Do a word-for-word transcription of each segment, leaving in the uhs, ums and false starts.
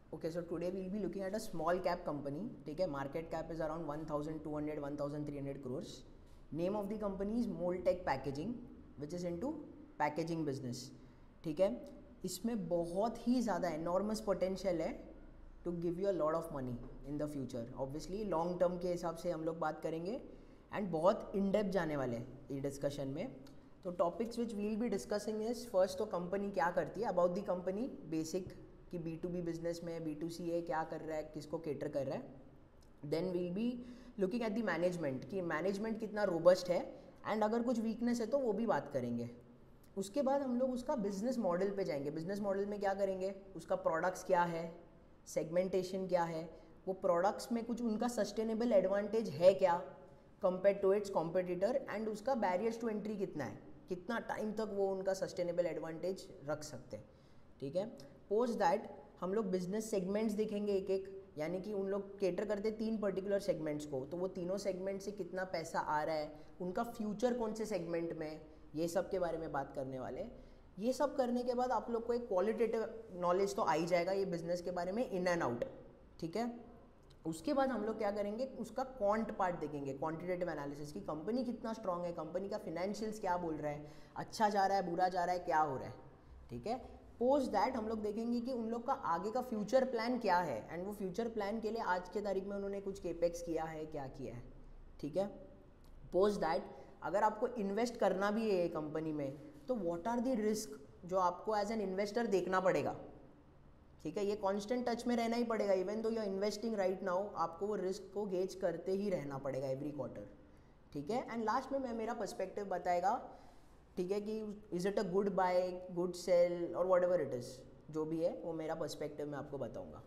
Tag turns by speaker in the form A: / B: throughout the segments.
A: Okay, so today we'll be looking at a small cap company. ठीक है, market cap is around one thousand two hundred one thousand three hundred crores. Name of the company is Moldtek packaging which is into packaging business. ठीक है, इसमें बहुत ही ज़्यादा enormous potential है to give you a lot of money in the future. Obviously long term के हिसाब से हम लोग बात करेंगे एंड बहुत इन डेप्थ जाने वाले हैं ये डिस्कशन में. तो topics which we'll be discussing is first तो कंपनी क्या करती है, अबाउट द कंपनी बेसिक कि बी टू बी बिजनेस में बी टू सी है, क्या कर रहा है, किसको केटर कर रहा है. Then we'll be looking at the management कि मैनेजमेंट कितना रोबस्ट है एंड अगर कुछ वीकनेस है तो वो भी बात करेंगे. उसके बाद हम लोग उसका बिजनेस मॉडल पे जाएंगे. बिजनेस मॉडल में क्या करेंगे, उसका प्रोडक्ट्स क्या है, सेगमेंटेशन क्या है, वो प्रोडक्ट्स में कुछ उनका सस्टेनेबल एडवांटेज है क्या compare to its competitor, and उसका बैरियर्स टू एंट्री कितना है, कितना टाइम तक वो उनका सस्टेनेबल एडवांटेज रख सकते हैं. ठीक है, पोस्ट दैट हम लोग बिजनेस सेगमेंट्स देखेंगे एक एक, यानी कि उन लोग केटर करते तीन पर्टिकुलर सेगमेंट्स को, तो वो तीनों सेगमेंट से कितना पैसा आ रहा है, उनका फ्यूचर कौन से सेगमेंट में, ये सब के बारे में बात करने वाले. ये सब करने के बाद आप लोग को एक क्वालिटेटिव नॉलेज तो आ ही जाएगा ये बिजनेस के बारे में इन एंड आउट. ठीक है, उसके बाद हम लोग क्या करेंगे, उसका क्वांट पार्ट देखेंगे, क्वांटिटेटिव एनालिसिस की कंपनी कितना स्ट्रांग है, कंपनी का फिनेंशियल्स क्या बोल रहा है, अच्छा जा रहा है, बुरा जा रहा है, क्या हो रहा है. ठीक है, पोस्ट दैट हम लोग देखेंगे कि उन लोग का आगे का फ्यूचर प्लान क्या है, एंड वो फ्यूचर प्लान के लिए आज के तारीख में उन्होंने कुछ केपेक्स किया है, क्या किया है. ठीक है, पोस्ट दैट अगर आपको इन्वेस्ट करना भी है कंपनी में तो व्हाट आर द रिस्क जो आपको एज एन इन्वेस्टर देखना पड़ेगा. ठीक है, ये कांस्टेंट टच में रहना ही पड़ेगा. Even though you are investing right now, आपको वो रिस्क को गेज करते ही रहना पड़ेगा एवरी क्वार्टर. ठीक है, एंड लास्ट में मैं मेरा पर्सपेक्टिव बताएगा. ठीक है, कि is it a good buy, good sell और वॉट एवर इट इज़, जो भी है वो मेरा पर्सपेक्टिव मैं आपको बताऊंगा.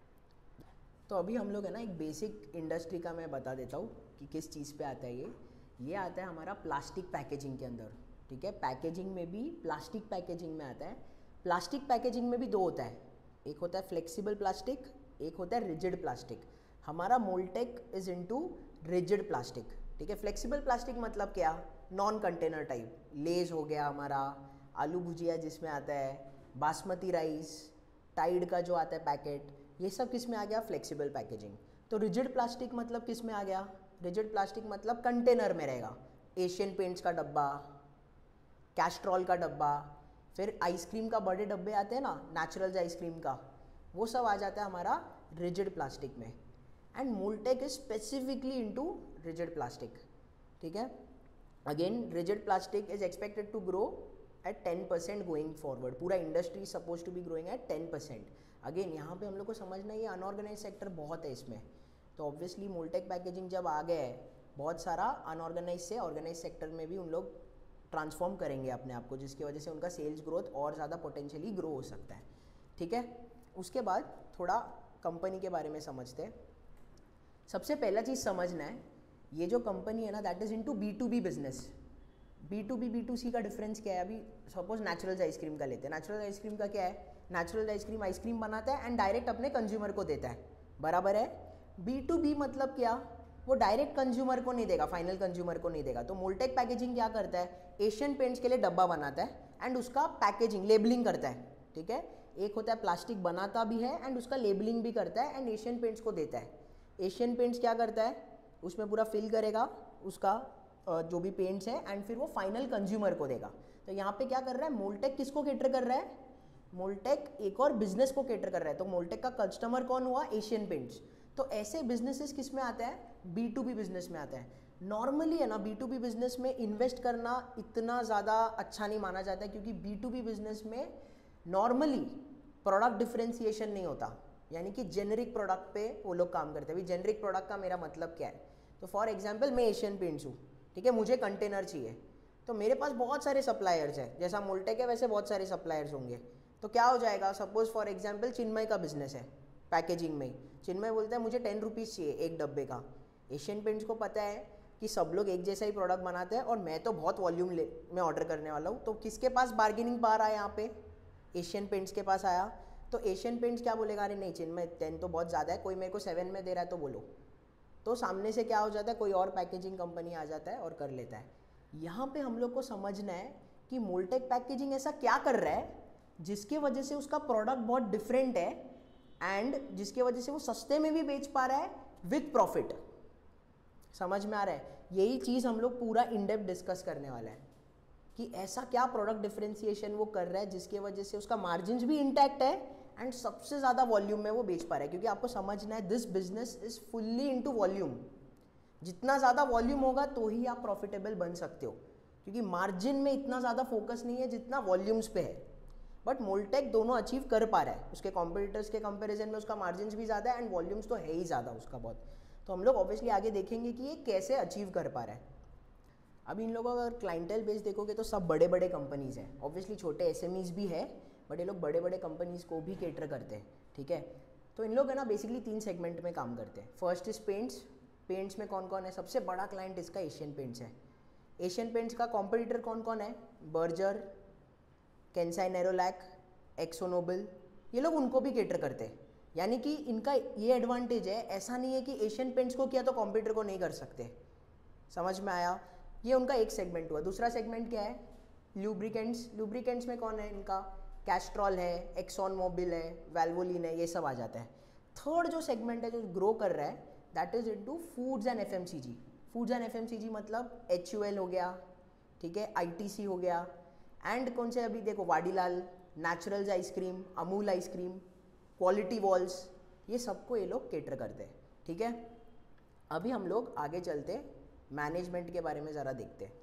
A: तो अभी हम लोग है ना एक बेसिक इंडस्ट्री का मैं बता देता हूँ कि किस चीज़ पे आता है ये. ये आता है हमारा प्लास्टिक पैकेजिंग के अंदर. ठीक है, पैकेजिंग में भी प्लास्टिक पैकेजिंग में आता है. प्लास्टिक पैकेजिंग में भी दो होता है, एक होता है फ्लेक्सिबल प्लास्टिक, एक होता है रिजिड प्लास्टिक. हमारा Moldtek is into rigid plastic. ठीक है, फ्लेक्सिबल प्लास्टिक मतलब क्या, नॉन कंटेनर टाइप, लेज हो गया हमारा, आलू भुजिया जिसमें आता है, बासमती राइस, टाइड का जो आता है पैकेट, ये सब किस में आ गया, फ्लेक्सिबल पैकेजिंग. तो रिजिड प्लास्टिक मतलब किस में आ गया, रिजिड प्लास्टिक मतलब कंटेनर में रहेगा. एशियन पेंट्स का डब्बा, कैस्ट्रॉल का डब्बा, फिर आइसक्रीम का बड़े डब्बे आते हैं ना, नेचुरल आइसक्रीम का, वो सब आ जाता है हमारा रिजिड प्लास्टिक में. And Moldtek is specifically into rigid plastic. ठीक है, again rigid plastic is expected to grow at ten percent going forward. पूरा industry suppose to be growing at ten percent. Again यहाँ पे हम लोग को समझना है ये अनऑर्गेनाइज सेक्टर बहुत है इसमें. तो ऑब्वियसली मोल्टेक पैकेजिंग जब आ गया है, बहुत सारा अनऑर्गेनाइज से ऑर्गेनाइज सेक्टर में भी उन लोग ट्रांसफॉर्म करेंगे अपने आप को, जिसकी वजह से उनका सेल्स ग्रोथ और ज़्यादा पोटेंशियली ग्रो हो सकता है. ठीक है, उसके बाद थोड़ा कंपनी के बारे में समझते हैं. सबसे पहला चीज़ समझना है, ये जो कंपनी है ना that is into B to B business. B to B B to C का डिफरेंस क्या है, अभी सपोज नेचुरल आइसक्रीम का लेते हैं. नेचुरल आइसक्रीम का क्या है, नेचुरल आइसक्रीम आइसक्रीम बनाता है एंड डायरेक्ट अपने कंज्यूमर को देता है, बराबर है. बी टू बी मतलब क्या, वो डायरेक्ट कंज्यूमर को नहीं देगा, फाइनल कंज्यूमर को नहीं देगा. तो मोल्टेक पैकेजिंग क्या करता है, एशियन पेंट्स के लिए डब्बा बनाता है एंड उसका पैकेजिंग लेबलिंग करता है. ठीक है, एक होता है प्लास्टिक बनाता भी है एंड उसका लेबलिंग भी करता है एंड एशियन पेंट्स को देता है. एशियन पेंट्स क्या करता है, उसमें पूरा फिल करेगा उसका जो भी पेंट्स है एंड फिर वो फाइनल कंज्यूमर को देगा. तो यहाँ पे क्या कर रहा है, मोल्टेक किसको केटर कर रहा है, मोल्टेक एक और बिजनेस को केटर कर रहा है. तो मोल्टेक का कस्टमर कौन हुआ, एशियन पेंट्स. तो ऐसे बिजनेसेस किस में आता है, बी टू बी बिजनेस में आता है. नॉर्मली है ना बी टू बी बिजनेस में इन्वेस्ट करना इतना ज़्यादा अच्छा नहीं माना जाता है, क्योंकि बी टू बी बिजनेस में नॉर्मली प्रोडक्ट डिफ्रेंसिएशन नहीं होता, यानी कि जेनरिक प्रोडक्ट पे वो लोग काम करते हैं. अभी जेनरिक प्रोडक्ट का मेरा मतलब क्या है, तो फॉर एग्जांपल मैं एशियन पेंट्स हूँ. ठीक है, मुझे कंटेनर चाहिए, तो मेरे पास बहुत सारे सप्लायर्स हैं, जैसा मोल्टेक है वैसे बहुत सारे सप्लायर्स होंगे. तो क्या हो जाएगा, सपोज फॉर एग्जांपल चिन्मय का बिजनेस है पैकेजिंग में. चिन्मय बोलता है मुझे टेन रुपीज़ चाहिए एक डब्बे का. एशियन पेंट्स को पता है कि सब लोग एक जैसा ही प्रोडक्ट बनाते हैं और मैं तो बहुत वॉल्यूम ले में ऑर्डर करने वाला हूँ. तो किसके पास बार्गेनिंग पावर आया यहाँ पे, एशियन पेंट्स के पास आया. तो एशियन पेंट्स क्या बोलेगा, अरे नहीं चिन्मय टेन तो बहुत ज़्यादा है, कोई मेरे को सेवन में दे रहा है तो बोलो. तो सामने से क्या हो जाता है, कोई और पैकेजिंग कंपनी आ जाता है और कर लेता है. यहाँ पे हम लोग को समझना है कि मोल्टेक पैकेजिंग ऐसा क्या कर रहा है जिसकी वजह से उसका प्रोडक्ट बहुत डिफरेंट है एंड जिसके वजह से वो सस्ते में भी बेच पा रहा है विथ प्रॉफिट। समझ में आ रहा है? यही चीज़ हम लोग पूरा इन डेप्थ डिस्कस करने वाला है कि ऐसा क्या प्रोडक्ट डिफरेंशिएशन वो कर रहा है जिसके वजह से उसका मार्जिन्स भी इंटैक्ट है एंड सबसे ज़्यादा वॉल्यूम में वो बेच पा रहा है। क्योंकि आपको समझना है this business is fully into volume. जितना ज़्यादा वॉल्यूम होगा तो ही आप प्रॉफिटेबल बन सकते हो, क्योंकि मार्जिन में इतना ज़्यादा फोकस नहीं है जितना वॉल्यूम्स पे है। बट मोल्टेक दोनों अचीव कर पा रहा है, उसके कॉम्पिटिटर्स के कंपैरिजन में उसका मार्जिन्स भी ज़्यादा है एंड वॉल्यूम्स तो है ही ज़्यादा उसका बहुत। तो हम लोग ऑब्वियसली आगे देखेंगे कि ये कैसे अचीव कर पा रहा है। अभी इन लोगों का अगर क्लाइंटेल बेस देखोगे तो सब बड़े बड़े कंपनीज़ हैं, ऑब्वियसली छोटे एसएमईज भी है, बट ये लोग बड़े बड़े कंपनीज़ को भी केटर करते हैं। ठीक है, तो इन लोग है ना बेसिकली तीन सेगमेंट में काम करते हैं। First is paints. पेंट्स में कौन कौन है? सबसे बड़ा क्लाइंट इसका एशियन पेंट्स है। एशियन पेंट्स का कॉम्पिटिटर कौन कौन है? Berger, Kansai Nerolac, Akzo Nobel, ये लोग उनको भी केटर करते हैं। यानी कि इनका ये एडवांटेज है, ऐसा नहीं है कि एशियन पेंट्स को किया तो कॉम्पिटिटर को नहीं कर सकते। समझ में आया? ये उनका एक सेगमेंट हुआ। दूसरा सेगमेंट क्या है? लुब्रिकेंट्स। लुब्रिकेंट्स में कौन है इनका? कैस्ट्रॉल है, एक्सॉन मोबिल है, वैल्वोलिन है, ये सब आ जाता है। थर्ड जो सेगमेंट है जो ग्रो कर रहा है that is into foods and FMCG. Foods and FMCG मतलब एचयूएल हो गया, ठीक है, आईटीसी हो गया, एंड कौन से अभी देखो Vadilal, Naturals ice cream, Amul ice cream, Kwality Wall's, ये सबको ये लोग केटर करते हैं। ठीक है, अभी हम लोग आगे चलते मैनेजमेंट के बारे में ज़रा देखते हैं।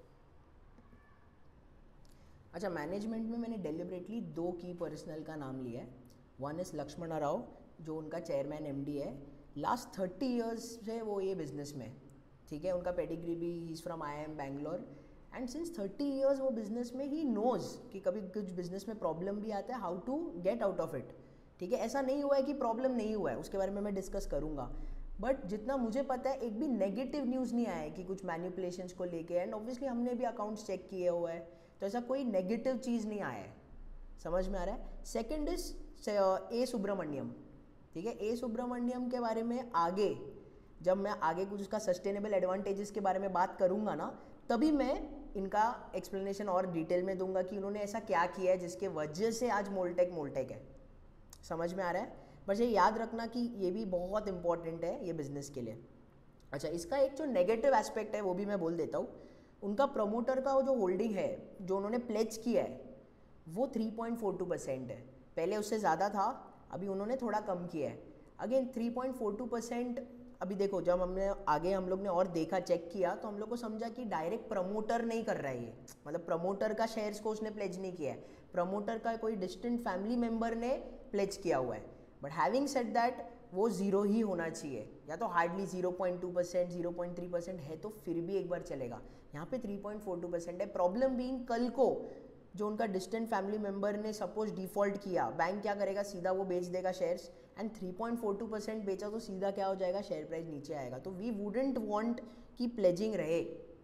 A: अच्छा, मैनेजमेंट में मैंने डेलिबरेटली दो की पर्सनल का नाम लिया है। वन इज़ लक्ष्मण राव, जो उनका चेयरमैन एमडी है। लास्ट थर्टी इयर्स से वो ये बिज़नेस में, ठीक है, उनका पेडिग्री भी is from I I M Bangalore and since thirty years वो बिज़नेस में ही नोज़ कि कभी कुछ बिज़नेस में प्रॉब्लम भी आता है, how to get out of it. ठीक है, ऐसा नहीं हुआ है कि प्रॉब्लम नहीं हुआ है, उसके बारे में मैं डिस्कस करूँगा, बट जितना मुझे पता है एक भी नेगेटिव न्यूज़ नहीं आया है कि कुछ मैनिपुलेशंस को लेके। एंड ऑब्वियसली हमने भी अकाउंट्स चेक किए हुआ है, तो ऐसा कोई नेगेटिव चीज़ नहीं आया है। समझ में आ रहा है? Second is A Subramaniam. ठीक है, ए सुब्रमण्यम के बारे में आगे जब मैं आगे कुछ उसका सस्टेनेबल एडवांटेजेस के बारे में बात करूँगा ना, तभी मैं इनका एक्सप्लेनेशन और डिटेल में दूंगा कि उन्होंने ऐसा क्या किया है जिसके वजह से आज मोल्टेक मोल्टेक है। समझ में आ रहा है? बस ये याद रखना कि ये भी बहुत इंपॉर्टेंट है ये बिज़नेस के लिए। अच्छा, इसका एक जो नेगेटिव एस्पेक्ट है वो भी मैं बोल देता हूँ। उनका प्रमोटर का वो जो होल्डिंग है जो उन्होंने प्लेज किया है वो three point four two percent है। पहले उससे ज़्यादा था, अभी उन्होंने थोड़ा कम किया है। Again three point four two percent. अभी देखो, जब हमने आगे हम लोग ने और देखा, चेक किया, तो हम लोग को समझा कि डायरेक्ट प्रमोटर नहीं कर रहा है ये, मतलब प्रमोटर का शेयर्स को उसने प्लेज नहीं किया है, प्रमोटर का कोई डिस्टेंट फैमिली मेम्बर ने प्लेज किया हुआ है। बट हैविंग सेड दैट वो ज़ीरो ही होना चाहिए, या तो hardly zero point two percent zero point three percent है तो फिर भी एक बार चलेगा। यहाँ पे three point four two percent है। प्रॉब्लम बीइंग कल को जो उनका डिस्टेंट फैमिली मेम्बर ने सपोज डिफॉल्ट किया, बैंक क्या करेगा? सीधा वो बेच देगा shares, and three point four two percent बेचा तो सीधा क्या हो जाएगा? शेयर प्राइस नीचे आएगा। तो वी वुडेंट वांट कि प्लेजिंग रहे।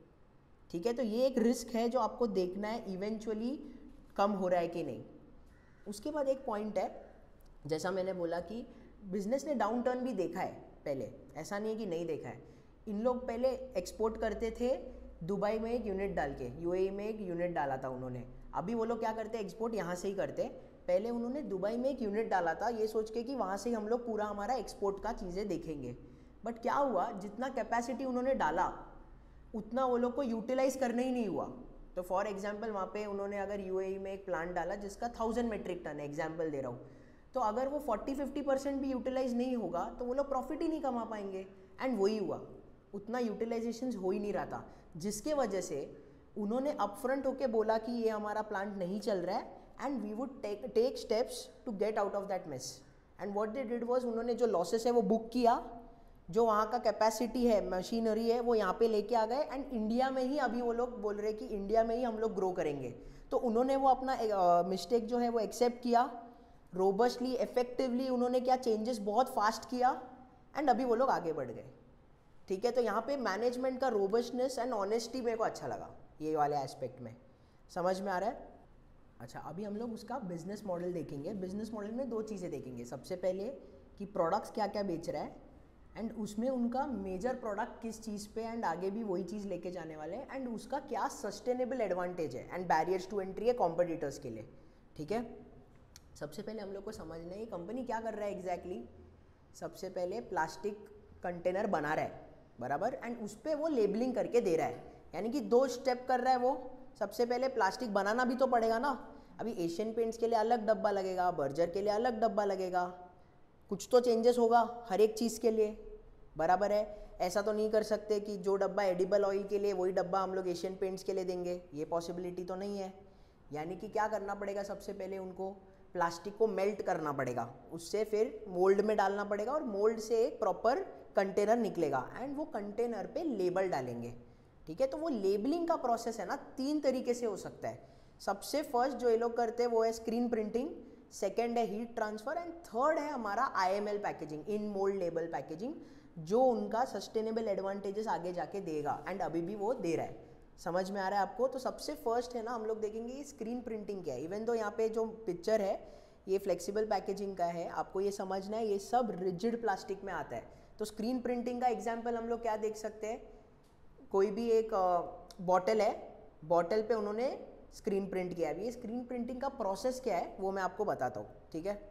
A: ठीक है, तो ये एक रिस्क है जो आपको देखना है इवेंचुअली कम हो रहा है कि नहीं। उसके बाद एक पॉइंट है, जैसा मैंने बोला कि बिजनेस ने डाउन टर्न भी देखा है पहले, ऐसा नहीं है कि नहीं देखा है। इन लोग पहले एक्सपोर्ट करते थे दुबई में एक यूनिट डाल के, यूएई में एक यूनिट डाला था उन्होंने। अभी वो लोग क्या करते हैं? एक्सपोर्ट यहाँ से ही करते। पहले उन्होंने दुबई में एक यूनिट डाला था ये सोच के कि वहाँ से ही हम लोग पूरा हमारा एक्सपोर्ट का चीज़ें देखेंगे। बट क्या हुआ, जितना कैपेसिटी उन्होंने डाला उतना वो लोग को यूटिलाइज करना ही नहीं हुआ। तो फॉर एग्जांपल वहाँ पे उन्होंने अगर यूएई में एक प्लांट डाला जिसका थाउजेंड मेट्रिक टन है, एग्जाम्पल दे रहा हूँ, तो अगर वो फोर्टी फिफ्टी परसेंट भी यूटिलाइज नहीं होगा तो वो लोग प्रॉफिट ही नहीं कमा पाएंगे। एंड वही हुआ, उतना यूटिलाइजेशन हो ही नहीं रहा था, जिसके वजह से उन्होंने अपफ्रंट होके बोला कि ये हमारा प्लांट नहीं चल रहा है and we would take take steps to get out of that mess. And what they did was, उन्होंने जो लॉसेस है वो बुक किया, जो वहाँ का कैपेसिटी है, मशीनरी है, वो यहाँ पे लेके आ गए। एंड इंडिया में ही अभी वो लोग बोल रहे हैं कि इंडिया में ही हम लोग ग्रो करेंगे। तो उन्होंने वो अपना मिस्टेक uh, जो है वो एक्सेप्ट किया, रोबस्टली इफेक्टिवली उन्होंने क्या चेंजेस बहुत फास्ट किया एंड अभी वो लोग आगे बढ़ गए। ठीक है, तो यहाँ पे मैनेजमेंट का रोबस्टनेस एंड ऑनेस्टी मेरे को अच्छा लगा ये वाले एस्पेक्ट में। समझ में आ रहा है? अच्छा, अभी हम लोग उसका बिजनेस मॉडल देखेंगे। बिजनेस मॉडल में दो चीज़ें देखेंगे। सबसे पहले कि प्रोडक्ट्स क्या क्या बेच रहा है एंड उसमें उनका मेजर प्रोडक्ट किस चीज़ पे, एंड आगे भी वही चीज़ लेके जाने वाले हैं, एंड उसका क्या सस्टेनेबल एडवांटेज है एंड बैरियर्स टू एंट्री है कॉम्पिटिटर्स के लिए। ठीक है, सबसे पहले हम लोग को समझना है ये कंपनी क्या कर रहा है एग्जैक्टली exactly? सबसे पहले प्लास्टिक कंटेनर बना रहा है, बराबर, एंड उस पर वो लेबलिंग करके दे रहा है, यानी कि दो स्टेप कर रहा है वो। सबसे पहले प्लास्टिक बनाना भी तो पड़ेगा ना, अभी एशियन पेंट्स के लिए अलग डब्बा लगेगा, बर्जर के लिए अलग डब्बा लगेगा, कुछ तो चेंजेस होगा हर एक चीज़ के लिए, बराबर है। ऐसा तो नहीं कर सकते कि जो डब्बा एडिबल ऑयल के लिए वही डब्बा हम लोग एशियन पेंट्स के लिए देंगे, ये पॉसिबिलिटी तो नहीं है। यानी कि क्या करना पड़ेगा, सबसे पहले उनको प्लास्टिक को मेल्ट करना पड़ेगा, उससे फिर मोल्ड में डालना पड़ेगा और मोल्ड से एक प्रॉपर कंटेनर निकलेगा एंड वो कंटेनर पे लेबल डालेंगे, ठीक है। तो वो लेबलिंग का प्रोसेस है ना, तीन तरीके से हो सकता है। सबसे फर्स्ट जो ये लोग करते हैं वो है स्क्रीन प्रिंटिंग, सेकेंड है हीट ट्रांसफर एंड थर्ड है हमारा I M L packaging, in mould label packaging, जो उनका सस्टेनेबल एडवांटेजेस आगे जाके देगा एंड अभी भी वो दे रहा है। समझ में आ रहा है आपको? तो सबसे फर्स्ट है ना, हम लोग देखेंगे ये स्क्रीन प्रिंटिंग क्या है। इवन तो यहाँ पे जो पिक्चर है ये फ्लेक्सिबल पैकेजिंग का है, आपको ये समझना है ये सब रिजिड प्लास्टिक में आता है। तो स्क्रीन प्रिंटिंग का एग्जाम्पल हम लोग क्या देख सकते हैं, कोई भी एक बॉटल है, बॉटल पे उन्होंने स्क्रीन प्रिंट किया है। ये स्क्रीन प्रिंटिंग का प्रोसेस क्या है वो मैं आपको बताता हूँ, ठीक है।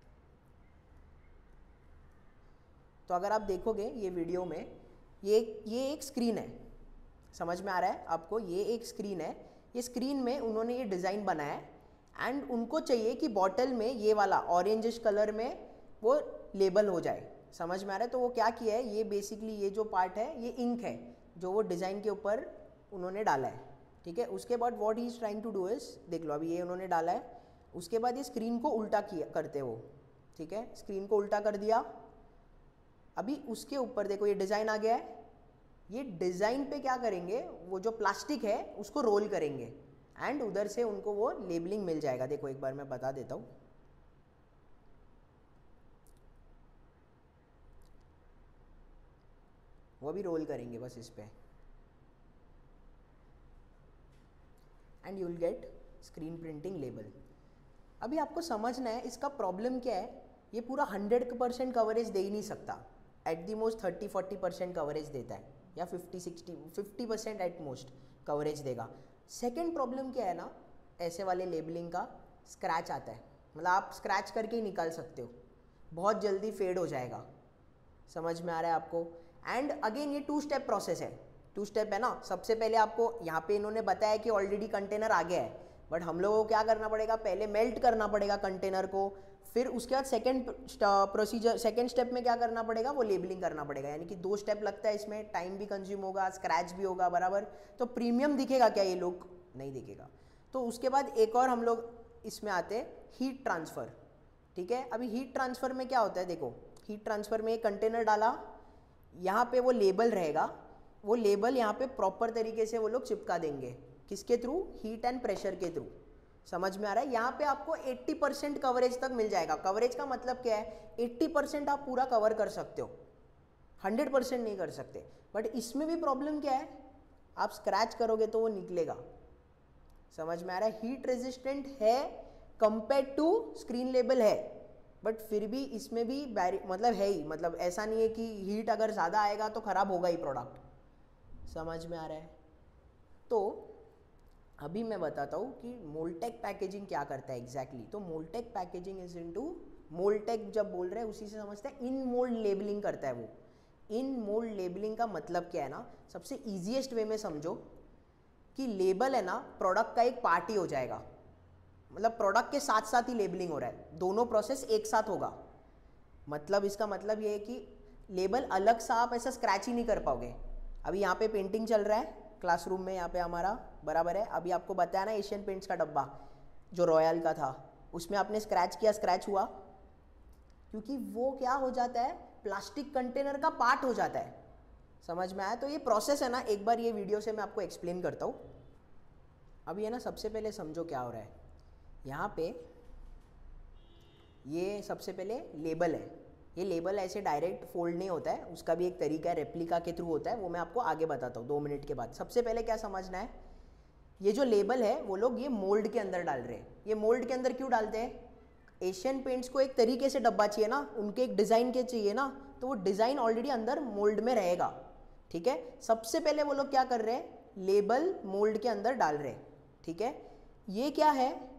A: तो अगर आप देखोगे ये वीडियो में, ये ये एक स्क्रीन है, समझ में आ रहा है आपको? ये एक स्क्रीन है, ये स्क्रीन में उन्होंने ये डिज़ाइन बनाया है एंड उनको चाहिए कि बॉटल में ये वाला ऑरेंजिश कलर में वो लेबल हो जाए, समझ में आ रहा है? तो वो क्या किया है, ये बेसिकली ये जो पार्ट है ये इंक है जो वो डिज़ाइन के ऊपर उन्होंने डाला है, ठीक है। उसके बाद what he is trying to do is, देख लो अभी ये उन्होंने डाला है, उसके बाद ये स्क्रीन को उल्टा किया करते वो, ठीक है, स्क्रीन को उल्टा कर दिया। अभी उसके ऊपर देखो ये डिज़ाइन आ गया है, ये डिज़ाइन पे क्या करेंगे, वो जो प्लास्टिक है उसको रोल करेंगे एंड उधर से उनको वो लेबलिंग मिल जाएगा। देखो एक बार मैं बता देता हूँ, वो भी रोल करेंगे बस इस पे and you will get screen printing label. अभी आपको समझना है इसका प्रॉब्लम क्या है, ये पूरा हंड्रेड परसेंट कवरेज दे ही नहीं सकता, at the most thirty forty percent coverage देता है या fifty sixty fifty percent at most coverage देगा। सेकेंड प्रॉब्लम क्या है ना, ऐसे वाले लेबलिंग का स्क्रैच आता है, मतलब आप स्क्रैच करके ही निकाल सकते हो, बहुत जल्दी फेड हो जाएगा, समझ में आ रहा है आपको? एंड अगेन ये टू स्टेप प्रोसेस है, टू स्टेप है ना। सबसे पहले आपको यहाँ पे इन्होंने बताया कि ऑलरेडी कंटेनर आ गया है, बट हम लोगों को क्या करना पड़ेगा, पहले मेल्ट करना पड़ेगा कंटेनर को, फिर उसके बाद सेकेंड प्रोसीजर सेकेंड स्टेप में क्या करना पड़ेगा, वो लेबलिंग करना पड़ेगा। यानी कि दो स्टेप लगता है इसमें, टाइम भी कंज्यूम होगा, स्क्रैच भी होगा, बराबर। तो प्रीमियम दिखेगा क्या, ये लोग नहीं दिखेगा। तो उसके बाद एक और हम लोग इसमें आते हैं हीट ट्रांसफ़र, ठीक है। अभी हीट ट्रांसफ़र में क्या होता है, देखो हीट ट्रांसफ़र में एक कंटेनर डाला, यहाँ पे वो लेबल रहेगा, वो लेबल यहाँ पे प्रॉपर तरीके से वो लोग चिपका देंगे, किसके थ्रू, हीट एंड प्रेशर के थ्रू, समझ में आ रहा है? यहाँ पे आपको अस्सी परसेंट कवरेज तक मिल जाएगा। कवरेज का मतलब क्या है, अस्सी परसेंट आप पूरा कवर कर सकते हो, हंड्रेड परसेंट नहीं कर सकते। बट इसमें भी प्रॉब्लम क्या है, आप स्क्रैच करोगे तो वो निकलेगा, समझ में आ रहा है? हीट रेजिस्टेंट है कंपेयर टू स्क्रीन लेबल है, बट फिर भी इसमें भी बैरि मतलब है ही, मतलब ऐसा नहीं है कि हीट अगर ज़्यादा आएगा तो ख़राब होगा ही प्रोडक्ट, समझ में आ रहा है? तो अभी मैं बताता हूँ कि मोल्टेक पैकेजिंग क्या करता है एग्जैक्टली exactly. तो Mold-Tek packaging is into, Mold-Tek जब बोल रहे हैं उसी से समझते हैं, इन मोल्ड लेबलिंग करता है वो। इन मोल्ड लेबलिंग का मतलब क्या है ना, सबसे ईजीएस्ट वे में समझो कि लेबल है ना प्रोडक्ट का एक पार्ट ही हो जाएगा, मतलब प्रोडक्ट के साथ साथ ही लेबलिंग हो रहा है, दोनों प्रोसेस एक साथ होगा। मतलब इसका मतलब ये है कि लेबल अलग सा आप ऐसा स्क्रैच ही नहीं कर पाओगे। अभी यहाँ पे पेंटिंग चल रहा है क्लासरूम में, यहाँ पे हमारा, बराबर है। अभी आपको बताया ना एशियन पेंट्स का डब्बा जो रॉयल का था, उसमें आपने स्क्रैच किया, स्क्रैच हुआ क्योंकि वो क्या हो जाता है, प्लास्टिक कंटेनर का पार्ट हो जाता है, समझ में आया? तो ये प्रोसेस है ना, एक बार ये वीडियो से मैं आपको एक्सप्लेन करता हूँ। अभी है ना, सबसे पहले समझो क्या हो रहा है। यहाँ पे ये सबसे पहले लेबल है, ये लेबल ऐसे डायरेक्ट फोल्ड नहीं होता है, उसका भी एक तरीका है, रेप्लिका के थ्रू होता है, वो मैं आपको आगे बताता हूँ दो मिनट के बाद। सबसे पहले क्या समझना है, ये जो लेबल है वो लोग ये मोल्ड के अंदर डाल रहे हैं। ये मोल्ड के अंदर क्यों डालते हैं, एशियन पेंट्स को एक तरीके से डब्बा चाहिए ना, उनके एक डिज़ाइन के चाहिए ना, तो वो डिज़ाइन ऑलरेडी अंदर मोल्ड में रहेगा, ठीक है। सबसे पहले वो लोग क्या कर रहे हैं, लेबल मोल्ड के अंदर डाल रहे हैं, ठीक है। ये क्या है,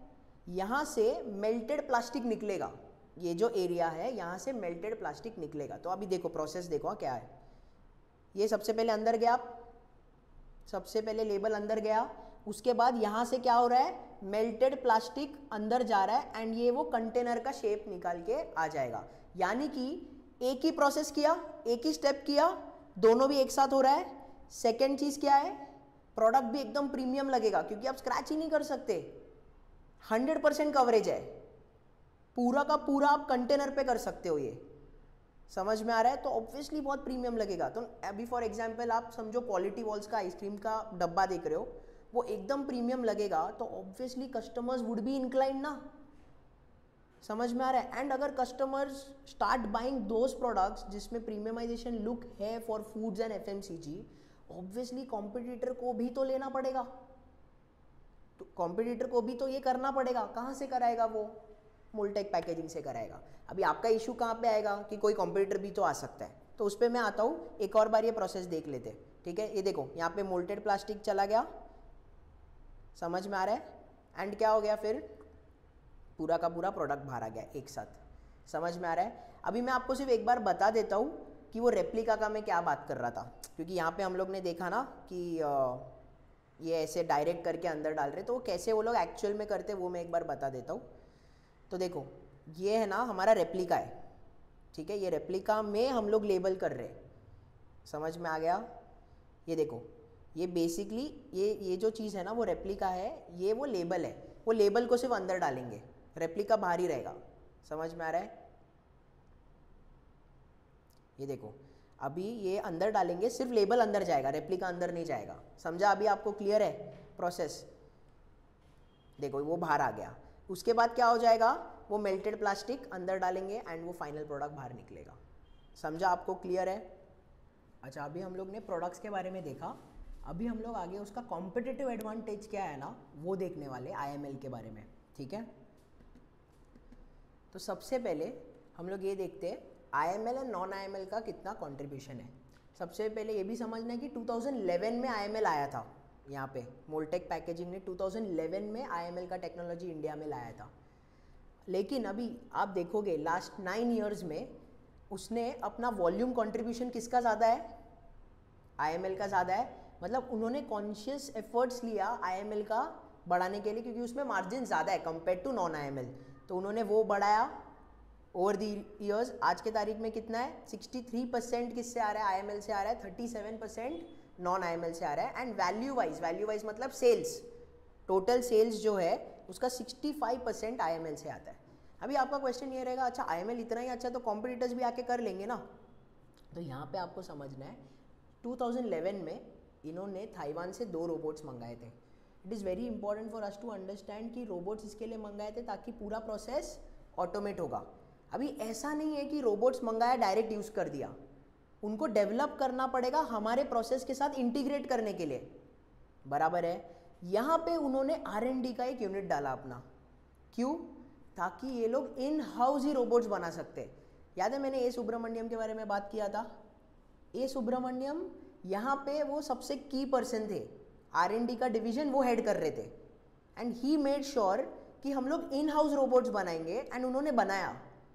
A: यहाँ से मेल्टेड प्लास्टिक निकलेगा, ये जो एरिया है यहाँ से मेल्टेड प्लास्टिक निकलेगा। तो अभी देखो प्रोसेस देखो क्या है। ये सबसे पहले अंदर गया, सबसे पहले लेबल अंदर गया, उसके बाद यहाँ से क्या हो रहा है, मेल्टेड प्लास्टिक अंदर जा रहा है एंड ये वो कंटेनर का शेप निकाल के आ जाएगा। यानी कि एक ही प्रोसेस किया, एक ही स्टेप किया, दोनों भी एक साथ हो रहा है। सेकेंड चीज़ क्या है, प्रोडक्ट भी एकदम प्रीमियम लगेगा क्योंकि आप स्क्रैच ही नहीं कर सकते, हंड्रेड परसेंट कवरेज है, पूरा का पूरा आप कंटेनर पे कर सकते हो। ये समझ में आ रहा है? तो ऑब्वियसली बहुत प्रीमियम लगेगा। तो अभी फॉर एग्जांपल आप समझो क्वालिटी वॉल्स का आइसक्रीम का डब्बा देख रहे हो, वो एकदम प्रीमियम लगेगा, तो obviously customers would be inclined ना। समझ में आ रहा है? एंड अगर customers start buying those products जिसमें प्रीमियमाइजेशन लुक है for foods and FMCG, obviously competitor को भी तो लेना पड़ेगा, तो कॉम्पिटिटर को भी तो ये करना पड़ेगा। कहाँ से कराएगा वो? मोल्टेक पैकेजिंग से कराएगा। अभी आपका इशू कहाँ पे आएगा कि कोई कॉम्पिटिटर भी तो आ सकता है, तो उस पर मैं आता हूँ। एक और बार ये प्रोसेस देख लेते हैं, ठीक है? ये देखो यहाँ पे मोल्टेड प्लास्टिक चला गया, समझ में आ रहा है? एंड क्या हो गया, फिर पूरा का पूरा प्रोडक्ट बाहर आ गया एक साथ। समझ में आ रहा है? अभी मैं आपको सिर्फ एक बार बता देता हूँ कि वो रेप्लिका का मैं क्या बात कर रहा था, क्योंकि यहाँ पे हम लोग ने देखा ना कि ये ऐसे डायरेक्ट करके अंदर डाल रहे, तो वो कैसे वो लोग एक्चुअल में करते वो मैं एक बार बता देता हूँ। तो देखो ये है ना हमारा रेप्लिका है, ठीक है? ये रेप्लिका में हम लोग लेबल कर रहे हैं, समझ में आ गया? ये देखो ये बेसिकली ये ये जो चीज़ है ना वो रेप्लिका है, ये वो लेबल है, वो लेबल को सिर्फ अंदर डालेंगे, रेप्लिका बाहर ही रहेगा। समझ में आ रहा है? ये देखो अभी ये अंदर डालेंगे, सिर्फ लेबल अंदर जाएगा, रेप्लिका अंदर नहीं जाएगा। समझा? अभी आपको क्लियर है प्रोसेस? देखो वो बाहर आ गया, उसके बाद क्या हो जाएगा, वो मेल्टेड प्लास्टिक अंदर डालेंगे एंड वो फाइनल प्रोडक्ट बाहर निकलेगा। समझा? आपको क्लियर है? अच्छा, अभी हम लोग ने प्रोडक्ट्स के बारे में देखा, अभी हम लोग आगे उसका कॉम्पिटिटिव एडवांटेज क्या है ना वो देखने वाले, आईएमएल के बारे में, ठीक है? तो सबसे पहले हम लोग ये देखते हैं आईएमएल एंड नॉन आईएमएल का कितना कंट्रीब्यूशन है। सबसे पहले ये भी समझना है कि टू थाउजेंड इलेवन में आईएमएल आया था, यहाँ पे मोल्टेक पैकेजिंग ने टू थाउजेंड इलेवन में आईएमएल का टेक्नोलॉजी इंडिया में लाया था। लेकिन अभी आप देखोगे लास्ट नाइन ईयर्स में उसने अपना वॉल्यूम कंट्रीब्यूशन किसका ज़्यादा है? आईएमएल का ज़्यादा है। मतलब उन्होंने कॉन्शियस एफर्ट्स लिया आईएमएल का बढ़ाने के लिए, क्योंकि उसमें मार्जिन ज़्यादा है कंपेयर टू नॉन आईएमएल, तो उन्होंने वो बढ़ाया ओवर दी ईयर्स। आज के तारीख में कितना है, सिक्सटी थ्री परसेंट किससे आ रहा है? आईएमएल से आ रहा है, thirty seven percent non IML से आ रहा है। And value wise, value wise मतलब सेल्स, टोटल सेल्स जो है उसका सिक्सटी फाइव परसेंट आईएमएल से आता है। अभी आपका क्वेश्चन ये रहेगा, अच्छा आईएमएल इतना ही अच्छा तो कॉम्पिटिटर्स भी आके कर लेंगे ना? तो यहाँ पे आपको समझना है टू थाउजेंड इलेवन में इन्होंने ताइवान से दो रोबोट्स मंगाए थे। It is very important for us to understand कि रोबोट्स इसके लिए मंगाए थे ताकि पूरा प्रोसेस ऑटोमेट होगा। अभी ऐसा नहीं है कि रोबोट्स मंगाया डायरेक्ट यूज़ कर दिया, उनको डेवलप करना पड़ेगा हमारे प्रोसेस के साथ इंटीग्रेट करने के लिए, बराबर है? यहाँ पे उन्होंने आर एंड डी का एक यूनिट डाला अपना, क्यों? ताकि ये लोग इन हाउस ही रोबोट्स बना सकते। याद है मैंने ए सुब्रमण्यम के बारे में बात किया था? ए सुब्रमण्यम यहाँ पे वो सबसे की पर्सन थे, आर एंड डी का डिवीजन वो हेड कर रहे थे, एंड ही मेड श्योर कि हम लोग इन हाउस रोबोट्स बनाएंगे, एंड उन्होंने बनाया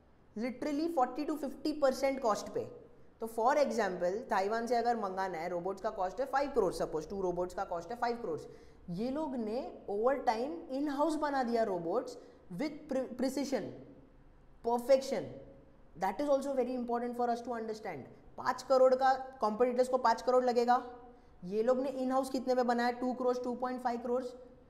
A: literally forty to fifty percent cost पे। तो फॉर एग्जाम्पल ताइवान से अगर मंगाना है, रोबोट्स का कॉस्ट है five crore, suppose two robots का कॉस्ट है फाइव करोड़, ये लोग ने ओवर टाइम इन हाउस बना दिया robots with precision, perfection. That is also very important for us to understand. पाँच करोड़ का कॉम्पिटिटर्स को पाँच करोड़ लगेगा, ये लोग ने इन हाउस कितने में बनाया? Two crore, two point five crore,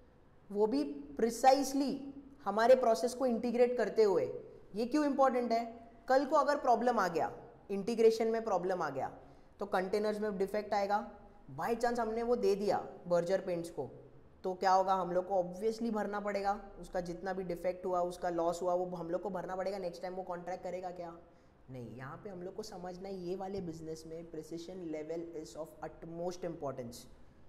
A: वो भी प्रिसाइसली हमारे प्रोसेस को इंटीग्रेट करते हुए। ये क्यों इंपॉर्टेंट है? कल को अगर प्रॉब्लम आ गया, इंटीग्रेशन में प्रॉब्लम आ गया, तो कंटेनर्स में डिफेक्ट आएगा। बाई चांस हमने वो दे दिया बर्जर पेंट्स को, तो क्या होगा? हम लोग को ऑब्वियसली भरना पड़ेगा, उसका जितना भी डिफेक्ट हुआ, उसका लॉस हुआ, वो हम लोग को भरना पड़ेगा। नेक्स्ट टाइम वो कॉन्ट्रैक्ट करेगा क्या? नहीं। यहाँ पे हम लोग को समझना है ये वाले बिजनेस में precision level is of utmost importance.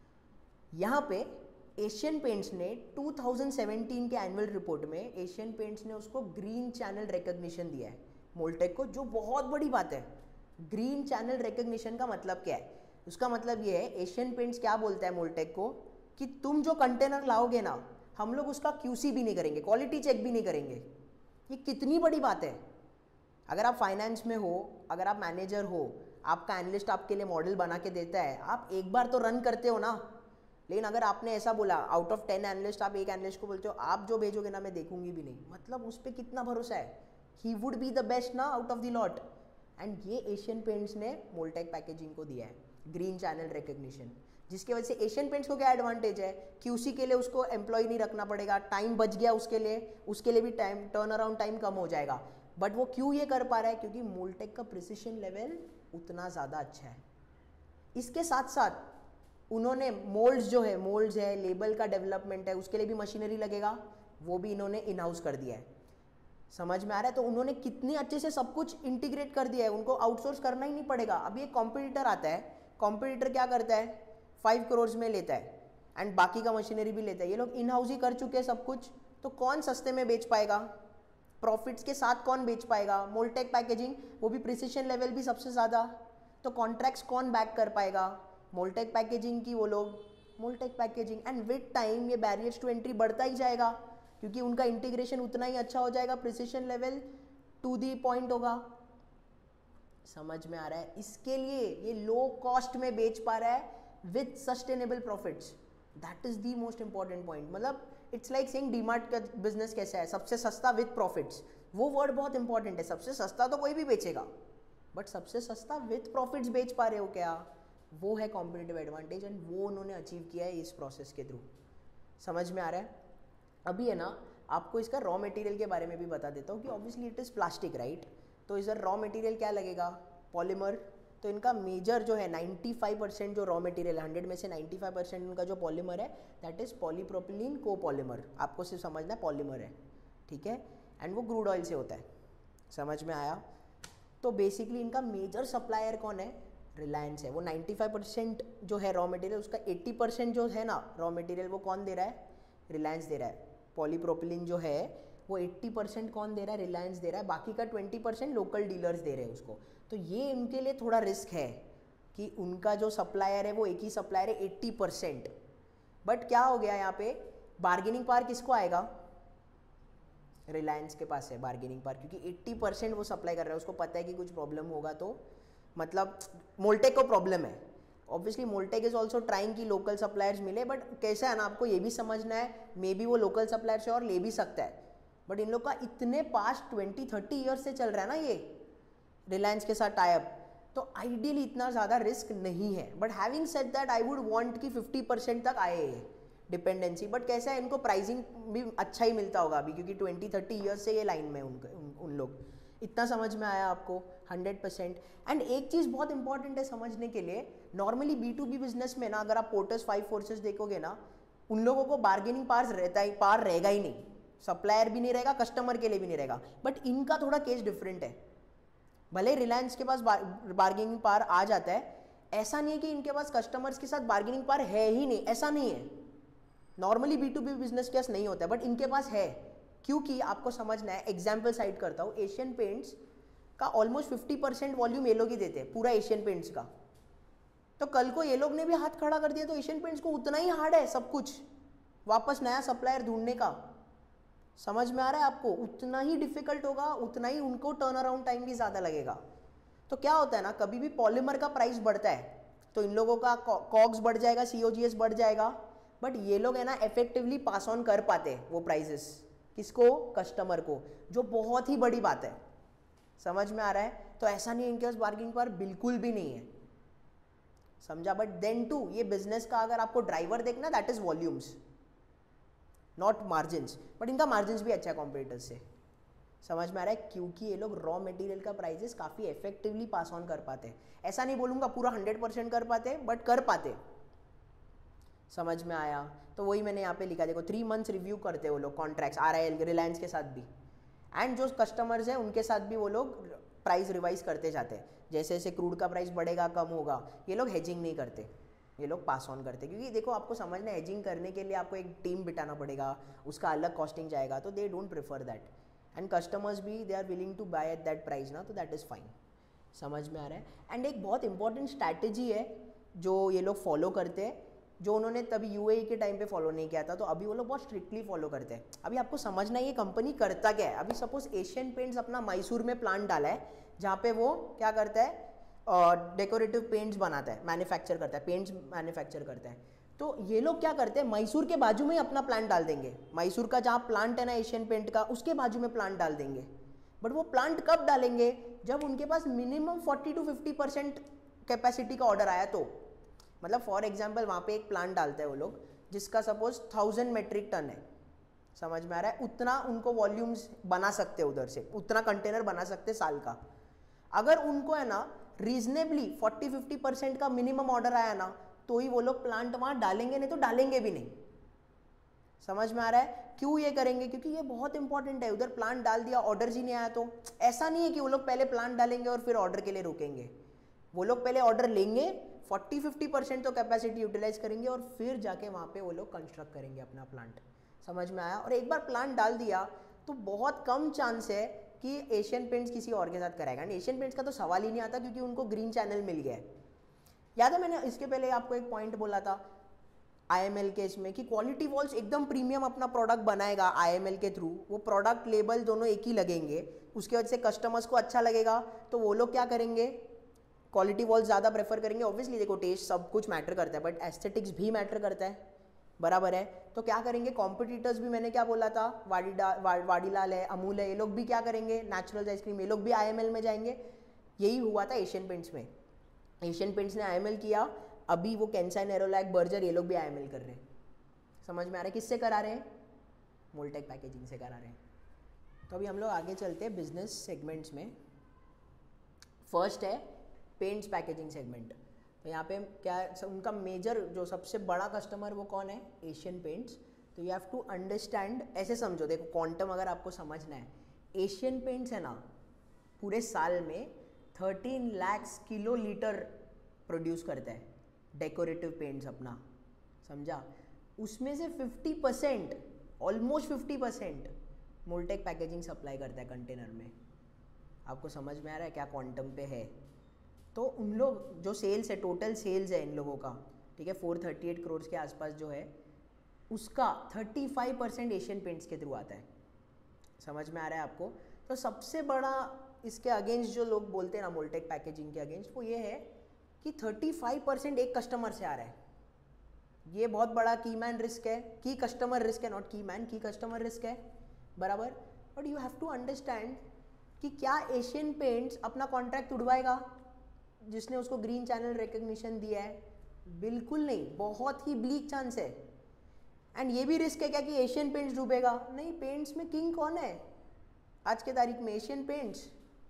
A: यहाँ पे एशियन पेंट्स ने टू थाउजेंड सेवेंटीन के एनुअल रिपोर्ट में एशियन पेंट्स ने उसको ग्रीन चैनल रिकॉग्निशन दिया है मोल्टेक को, जो बहुत बड़ी बात है। ग्रीन चैनल रिकॉग्निशन का मतलब क्या है? उसका मतलब ये है एशियन पेंट्स क्या बोलता है मोल्टेक को कि तुम जो कंटेनर लाओगे ना, हम लोग उसका क्यूसी भी नहीं करेंगे, क्वालिटी चेक भी नहीं करेंगे। ये कितनी बड़ी बात है। अगर आप फाइनेंस में हो, अगर आप मैनेजर हो, आपका एनालिस्ट आपके लिए मॉडल बना के देता है, आप एक बार तो रन करते हो ना। लेकिन अगर आपने ऐसा बोला, आउट ऑफ टेन एनालिस्ट आप एक एनालिस्ट को बोलते हो आप जो भेजोगे ना मैं देखूंगी भी नहीं, मतलब उस पर कितना भरोसा है? He would be the best ना out of the lot. And ये एशियन पेंट्स ने मोल्टेक पैकेजिंग को दिया है ग्रीन चैनल रिकग्निशन, जिसकी वजह से एशियन पेंट्स को क्या एडवांटेज है? क्यूसी के लिए उसको एम्प्लॉय नहीं रखना पड़ेगा, टाइम बच गया उसके लिए, उसके लिए भी टाइम टर्न अराउंड टाइम कम हो जाएगा। बट वो क्यों ये कर पा रहा है? क्योंकि मोल्टेक का प्रिसिशन लेवल उतना ज़्यादा अच्छा है। इसके साथ साथ उन्होंने मोल्ड्स जो है, मोल्ड्स है, लेबल का डेवलपमेंट है, उसके लिए भी मशीनरी लगेगा, वो भी इन्होंने इन हाउस कर दिया है। समझ में आ रहा है? तो उन्होंने कितनी अच्छे से सब कुछ इंटीग्रेट कर दिया है, उनको आउटसोर्स करना ही नहीं पड़ेगा। अभी एक कॉम्पिटिटर आता है, कॉम्पिटिटर क्या करता है? फाइव करोड़ में लेता है एंड बाकी का मशीनरी भी लेता है। ये लोग इन हाउस ही कर चुके हैं सब कुछ, तो कौन सस्ते में बेच पाएगा? प्रॉफिट्स के साथ कौन बेच पाएगा? मोल्टेक पैकेजिंग, वो भी प्रिसिशन लेवल भी सबसे ज़्यादा। तो कॉन्ट्रैक्ट्स कौन बैक कर पाएगा? मोल्टेक पैकेजिंग की वो लोग, Mold-Tek packaging. And with time ये बैरियर्स टू एंट्री बढ़ता ही जाएगा, क्योंकि उनका इंटीग्रेशन उतना ही अच्छा हो जाएगा, precision level to the point होगा। समझ में आ रहा है? इसके लिए ये लो कॉस्ट में बेच पा रहा है with sustainable profits. That is the most important point. मतलब इट्स लाइक सेइंग डीमार्ट का बिजनेस कैसा है, सबसे सस्ता विद प्रॉफिट्स। वो वर्ड बहुत इंपॉर्टेंट है। सबसे सस्ता तो कोई भी बेचेगा, बट सबसे सस्ता विद प्रॉफिट्स बेच पा रहे हो क्या? वो है कॉम्पिटिटिव एडवांटेज, एंड वो उन्होंने अचीव किया है इस प्रोसेस के थ्रू। समझ में आ रहा है? अभी है ना, आपको इसका रॉ मटेरियल के बारे में भी बता देता हूँ कि obviously it is plastic, right? तो इधर रॉ मटेरियल क्या लगेगा? पॉलीमर। तो इनका मेजर जो है नाइन्टी फाइव परसेंट जो रॉ मटेरियल है, हंड्रेड में से नाइन्टी फाइव परसेंट उनका जो पॉलीमर है दैट इज़ पॉलीप्रोपिलीन कोपॉलीमर। आपको सिर्फ समझना है पॉलीमर है, ठीक है? एंड वो क्रूड ऑयल से होता है। समझ में आया? तो बेसिकली इनका मेजर सप्लायर कौन है? रिलायंस है। वो नाइन्टी फाइव परसेंट जो है रॉ मटेरियल, उसका एट्टी परसेंट जो है ना रॉ मटेरियल, वो कौन दे रहा है? रिलायंस दे रहा है। पॉलीप्रोपिलीन जो है वो एट्टी परसेंट कौन दे रहा है? रिलायंस दे रहा है। बाकी का ट्वेंटी परसेंट लोकल डीलर्स दे रहे हैं उसको। तो ये उनके लिए थोड़ा रिस्क है कि उनका जो सप्लायर है वो एक ही सप्लायर है एट्टी परसेंट। बट क्या हो गया यहाँ पे? बार्गेनिंग पावर किसको आएगा? रिलायंस के पास है बार्गेनिंग पावर, क्योंकि एट्टी परसेंट वो सप्लाई कर रहा है। उसको पता है कि कुछ प्रॉब्लम होगा तो, मतलब मोल्टेक को प्रॉब्लम है। Obviously Mold-Tek is also trying की लोकल सप्लायर्स मिले, बट कैसा है ना, आपको ये भी समझना है, मे बी वो लोकल सप्लायर से और ले भी सकता है, बट इन लोग का इतने पास्ट ट्वेंटी थर्टी ईयर्स से चल रहा है ना ये रिलायंस के साथ टाइप, तो आइडियली इतना ज़्यादा रिस्क नहीं है। But having said that I would want कि फिफ्टी परसेंट तक आए डिपेंडेंसी। बट कैसा है, इनको प्राइसिंग भी अच्छा ही मिलता होगा अभी, क्योंकि ट्वेंटी थर्टी ईयर्स से ये लाइन में उनके उन, उन लोग। इतना समझ में आया आपको? Hundred percent. एंड एक चीज़ बहुत इंपॉर्टेंट है समझने के लिए, normally B to B business में ना, अगर आप पोर्टर्स फाइव फोर्सेस देखोगे ना, उन लोगों को बार्गेनिंग पावर रहता ही पार रहेगा ही नहीं, सप्लायर भी नहीं रहेगा, कस्टमर के लिए भी नहीं रहेगा। बट इनका थोड़ा केस डिफरेंट है। भले रिलायंस के पास बार्गेनिंग पावर आ जाता है, ऐसा नहीं है कि इनके पास कस्टमर्स के साथ बार्गेनिंग पावर है ही नहीं, ऐसा नहीं है। Normally B to B business case नहीं होता है, बट इनके पास है। क्योंकि आपको समझना है, एग्जाम्पल साइड करता हूँ, एशियन पेंट्स का ऑलमोस्ट फिफ्टी परसेंट वॉल्यूम ये लोग ही देते हैं, पूरा एशियन पेंट्स का। तो कल को ये लोग ने भी हाथ खड़ा कर दिया तो एशियन पेंट्स को उतना ही हार्ड है सब कुछ वापस नया सप्लायर ढूंढने का। समझ में आ रहा है आपको? उतना ही डिफिकल्ट होगा, उतना ही उनको टर्न अराउंड टाइम भी ज़्यादा लगेगा। तो क्या होता है ना, कभी भी पॉलीमर का प्राइस बढ़ता है तो इन लोगों का कॉग्स बढ़ जाएगा, सीओजीएस बढ़ जाएगा, बट ये लोग है ना इफेक्टिवली पास ऑन कर पाते वो प्राइजेस किसको? कस्टमर को, जो बहुत ही बड़ी बात है। समझ में आ रहा है? तो ऐसा नहीं है इनके पास बार्गेनिंग पावर बिल्कुल भी नहीं है, समझा? बट देन टू ये बिजनेस का अगर आपको ड्राइवर देखना, that is volumes not margins. But इनका मार्जिन्स भी अच्छा है कॉम्पिटिटर्स से। समझ में आ रहा है? क्योंकि ये लोग रॉ मटेरियल का प्राइजेस काफ़ी इफेक्टिवली पास ऑन कर पाते हैं। ऐसा नहीं बोलूँगा पूरा हंड्रेड परसेंट कर पाते, बट कर पाते। समझ में आया? तो वही मैंने यहाँ पे लिखा, देखो थ्री मंथ्स रिव्यू करते हैं वो लोग contracts, R I L Reliance के साथ भी, एंड जो कस्टमर्स हैं उनके साथ भी वो लोग प्राइस रिवाइज करते जाते हैं। जैसे जैसे क्रूड का प्राइस बढ़ेगा कम होगा, ये लोग हेजिंग नहीं करते, ये लोग पास ऑन करते। क्योंकि देखो आपको समझना है, हेजिंग करने के लिए आपको एक टीम बिठाना पड़ेगा, उसका अलग कॉस्टिंग जाएगा, तो they don't prefer that. And customers भी they are willing to buy at that price ना, तो दैट इज़ फाइन। समझ में आ रहा है? एंड एक बहुत इंपॉर्टेंट स्ट्रैटेजी है जो ये लोग फॉलो करते हैं, जो उन्होंने तभी यूएई के टाइम पे फॉलो नहीं किया था, तो अभी वो लोग बहुत स्ट्रिक्टली फॉलो करते हैं। अभी आपको समझना है ये कंपनी करता क्या है। अभी सपोज एशियन पेंट्स अपना मैसूर में प्लांट डाला है, जहाँ पे वो क्या करता है, डेकोरेटिव पेंट्स बनाता है, मैन्युफैक्चर करता है, पेंट्स मैन्युफैक्चर करता है। तो ये लोग क्या करते हैं, मैसूर के बाजू में ही अपना प्लांट डाल देंगे। मैसूर का जहाँ प्लांट है ना एशियन पेंट का, उसके बाजू में प्लांट डाल देंगे। बट वो प्लांट कब डालेंगे, जब उनके पास minimum forty to fifty percent capacity का ऑर्डर आया तो। मतलब फॉर एग्जांपल वहाँ पे एक प्लांट डालते हैं वो लोग, जिसका सपोज थाउजेंड मेट्रिक टन है, समझ में आ रहा है, उतना उनको वॉल्यूम्स बना सकते हैं उधर से, उतना कंटेनर बना सकते साल का। अगर उनको है ना रीजनेबली फोर्टी फिफ्टी परसेंट का मिनिमम ऑर्डर आया ना, तो ही वो लोग प्लांट वहाँ डालेंगे, नहीं तो डालेंगे भी नहीं। समझ में आ रहा है क्यों ये करेंगे, क्योंकि ये बहुत इंपॉर्टेंट है। उधर प्लांट डाल दिया, ऑर्डर ही नहीं आया, तो ऐसा नहीं है कि वो लोग पहले प्लांट डालेंगे और फिर ऑर्डर के लिए रुकेंगे। वो लोग पहले ऑर्डर लेंगे, फोर्टी फिफ्टी परसेंट तो कैपेसिटी यूटिलाइज करेंगे, और फिर जाके वहाँ पे वो लोग कंस्ट्रक्ट करेंगे अपना प्लांट। समझ में आया। और एक बार प्लांट डाल दिया तो बहुत कम चांस है कि एशियन पेंट्स किसी और के साथ कराएगा। एंड एशियन पेंट्स का तो सवाल ही नहीं आता, क्योंकि उनको ग्रीन चैनल मिल गया है। याद है मैंने इसके पहले आपको एक पॉइंट बोला था आईएमएल के इसमें, कि क्वालिटी वॉल्स एकदम प्रीमियम अपना प्रोडक्ट बनाएगा आईएमएल के थ्रू। वो प्रोडक्ट लेबल दोनों एक ही लगेंगे, उसके वजह से कस्टमर्स को अच्छा लगेगा, तो वो लोग क्या करेंगे, क्वालिटी वॉल्स ज़्यादा प्रेफर करेंगे। ऑब्वियसली देखो टेस्ट सब कुछ मैटर करता है, बट एस्थेटिक्स भी मैटर करता है, बराबर है। तो क्या करेंगे, कॉम्पिटिटर्स भी, मैंने क्या बोला था, वाडीडा वा, वाडीलाल है, अमूल है, ये लोग भी क्या करेंगे, नेचुरल आइसक्रीम, ये लोग भी आईएमएल में जाएंगे। यही हुआ था एशियन पेंट्स में। एशियन पेंट्स ने आईएमएल किया, अभी वो कैंसा, नेरोलैक, बर्जर, ये लोग भी आईएमएल कर रहे हैं। समझ में आ रहा है किससे करा रहे हैं, मोल्टेक पैकेजिंग से करा रहे हैं। तो अभी हम लोग आगे चलते हैं बिजनेस सेगमेंट्स में। फर्स्ट है पेंट्स पैकेजिंग सेगमेंट। तो यहाँ पे क्या है, उनका मेजर जो सबसे बड़ा कस्टमर वो कौन है, एशियन पेंट्स। तो यू हैव टू अंडरस्टैंड, ऐसे समझो, देखो क्वांटम अगर आपको समझना है, एशियन पेंट्स है ना पूरे साल में thirteen lakhs kilo litre produce करता है डेकोरेटिव पेंट्स अपना, समझा। उसमें से fifty percent, almost fifty percent Mold-Tek packaging supply करता है कंटेनर में। आपको समझ में आ रहा है क्या क्वांटम पे है। तो उन लोग जो सेल्स है, टोटल सेल्स है इन लोगों का, ठीक है, फोर थर्टी एट करोड़ के आसपास जो है, उसका thirty five percent Asian Paints के थ्रू आता है। समझ में आ रहा है आपको। तो सबसे बड़ा इसके अगेंस्ट जो लोग बोलते हैं ना मोल्टेक पैकेजिंग के अगेंस्ट, वो ये है कि थर्टी फाइव परसेंट एक कस्टमर से आ रहा है। ये बहुत बड़ा की मैन रिस्क है, की कस्टमर रिस्क है, not key man, key customer risk है, बराबर। But you have to understand कि क्या एशियन पेंट्स अपना कॉन्ट्रैक्ट उड़वाएगा जिसने उसको ग्रीन चैनल रिकग्निशन दिया है, बिल्कुल नहीं, बहुत ही ब्लीक चांस है। एंड ये भी रिस्क है क्या कि एशियन पेंट्स डूबेगा, नहीं, पेंट्स में किंग कौन है आज के तारीख में, एशियन पेंट्स।